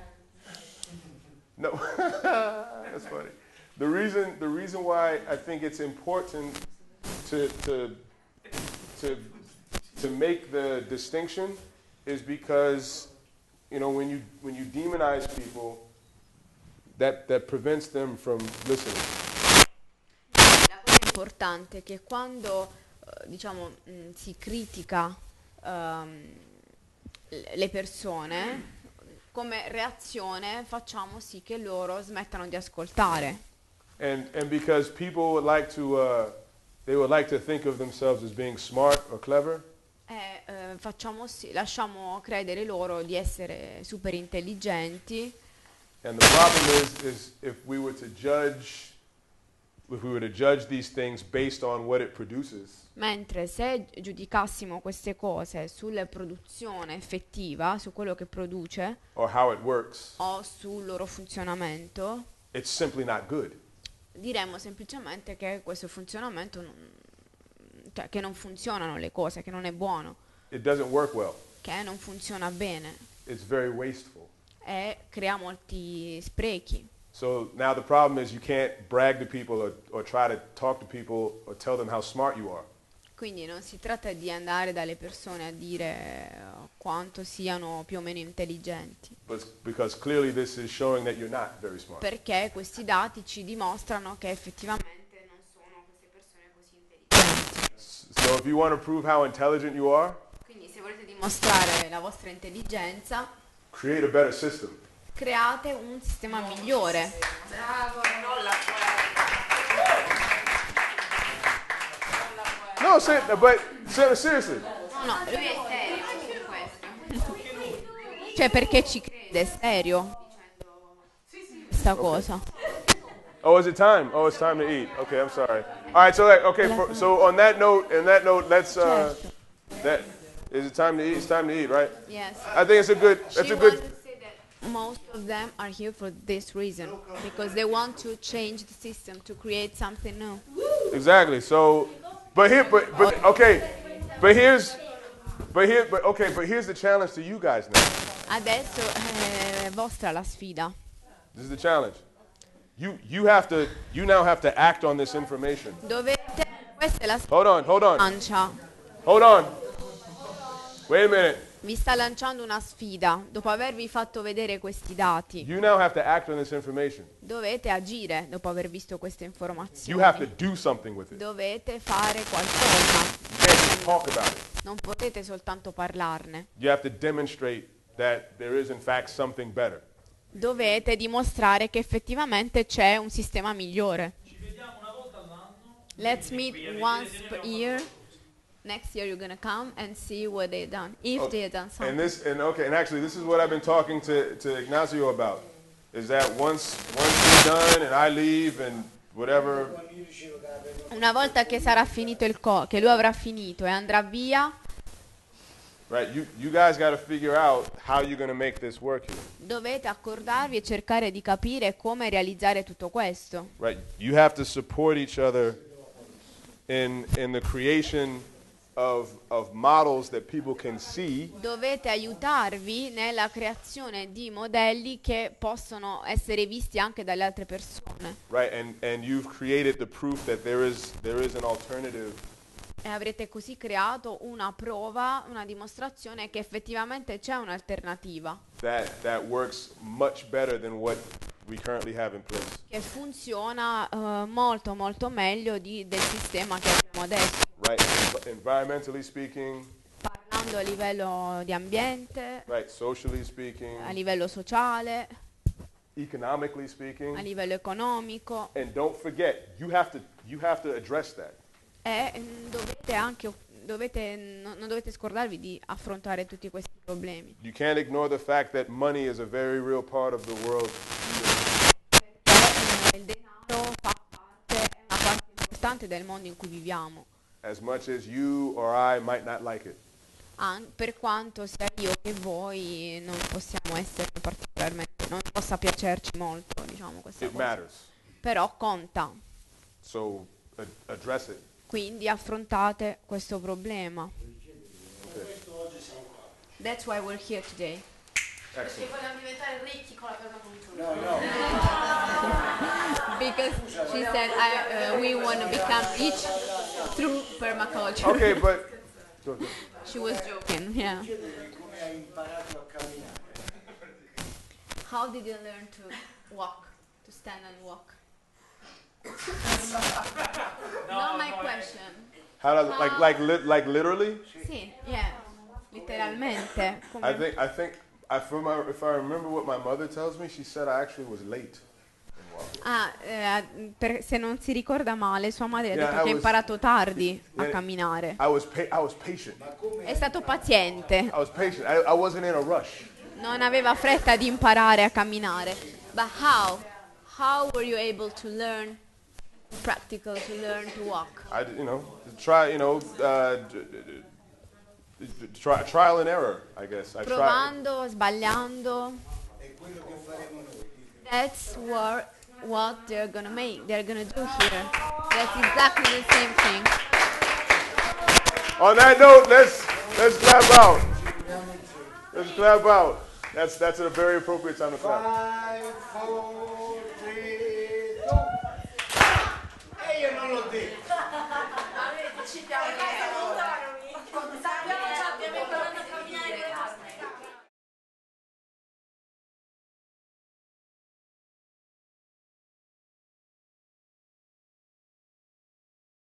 no that's funny. The reason the reason why I think it's important to to to to make the distinction is because you know when you when you demonize people that that prevents them from listening. La cosa importante è che quando eh, diciamo mh, si critica ehm, le le persone, come reazione facciamo sì che loro smettano di ascoltare. And and because people would like to uh, they would like to think of themselves as being smart or clever. E eh, facciamo sì, lasciamo credere loro di essere super intelligenti. And the problem is, is if we were to judge, if we were to judge these things based on what it produces, Mentre se giudicassimo queste cose sulla produzione effettiva, su quello che produce or how it works, o sul loro funzionamento, it's simply not good. diremmo semplicemente che questo funzionamento non, cioè che non funzionano le cose, che non è buono, It doesn't work well. che non funziona bene It's very wasteful. e crea molti sprechi. So now the problem is you can't brag to people or, or try to talk to people or tell them how smart you are. Quindi non si tratta di andare dalle persone a dire eh, quanto siano più o meno intelligenti, But because clearly this is showing that you're not very smart. perché questi dati ci dimostrano che effettivamente non sono queste persone così intelligenti. So if you want to prove how intelligent you are, Quindi se volete dimostrare la vostra intelligenza, create a better system. create un sistema migliore. Bravo, non la No, ser- but ser- seriously. No, no, lui è serio su questo. Cioè perché ci crede, è serio questa cosa. Oh, is it time? Oh, it's time to eat. Okay, I'm sorry. All right, so like, okay, for, so on that note, in that note, let's uh, that is it time to eat? It's time to eat, right? Yes. I think it's a good. That's She a good. wants to say that most of them are here for this reason, because they want to change the system to create something new. Exactly. So, but here, but but okay, but here's, but here, but okay, but here's the challenge to you guys now. Adesso è vostra la sfida. This is the challenge. You you have to you now have to act on this information. Dovete, questa è la Hold on, hold on, lancia. hold on. Wait a minute. Vi sta lanciando una sfida. Dopo avervi fatto vedere questi dati, You now have to act on this information. dovete agire dopo aver visto queste You informazioni. have to do something with it. Dovete fare qualcosa. You can't just talk about it. Non potete soltanto parlarne. You have to demonstrate that there is in fact something better. Dovete dimostrare che effettivamente c'è un sistema migliore. Let's meet once per year. Next year you're gonna come and see what they've done, if Oh, they've done something. And this, and okay, and actually, this is what I've been talking to, to Ignacio about, is that once once you're done and I leave and whatever, Una volta che sarà finito il co, che lui avrà finito e andrà via, right? You you guys got to figure out how you're going to make this work here, dovete accordarvi e cercare di capire come realizzare tutto questo. right? You have to support each other in in the creation of, of models that people can see. Dovete aiutarvi nella creazione di modelli che possono essere visti anche dalle altre persone. Right, and, and you've created the proof that there is, there is an alternative. E avrete così creato una prova, una dimostrazione che effettivamente c'è un'alternativa. That, that works much better than what we currently have in place. Che funziona uh, molto molto meglio di, del sistema che abbiamo adesso. Right, environmentally speaking. Parlando a livello di ambiente. Right, socially speaking. A livello sociale. Economically speaking. A livello economico. And don't forget, you have to, you have to address that. E mh, dovete anche, dovete, no, non dovete scordarvi di affrontare tutti questi problemi. You can't ignore the fact that money is a very real part of the world. Perché il denaro fa parte, è una parte importante del mondo in cui viviamo. As much as you or I might not like it. An- per quanto sia io che voi non possiamo essere particolarmente, non possa piacerci molto, diciamo questa It cosa. matters. Però conta. So ad- address it. Quindi affrontate questo problema. Okay. That's why we're here today. Perché vogliamo diventare ricchi con la permacultura. No, no. Because she said I, uh, we want to become rich through permaculture. Okay, but She was joking, yeah. Come hai imparato a camminare? How did you learn to walk, to stand and walk? Not my question. how to, like like li- like literally? Sì, yeah, letteralmente. Come- I think I think I from my, if I remember what my mother tells me, she said I actually was late. Ah, eh, per- se non si ricorda male, sua madre ha Yeah, detto I che ha was- imparato tardi a Yeah. camminare. I was pa- I was patient. È stato paziente, I was patient. I, I wasn't in a rush. non aveva fretta di imparare a camminare. But how? How were you able to learn, practical, to learn to walk? I d- you know try you know uh, d- d- d- d- try, trial and error. I guess I tried. Provando, sbagliando. È quello che faremo noi. That's what what they're gonna make. They're gonna do here. That's exactly the same thing. On that note, let's let's clap out. Let's clap out. That's that's a very appropriate time to clap. Five, four, three, two. E io non l'ho detto. Ci piace.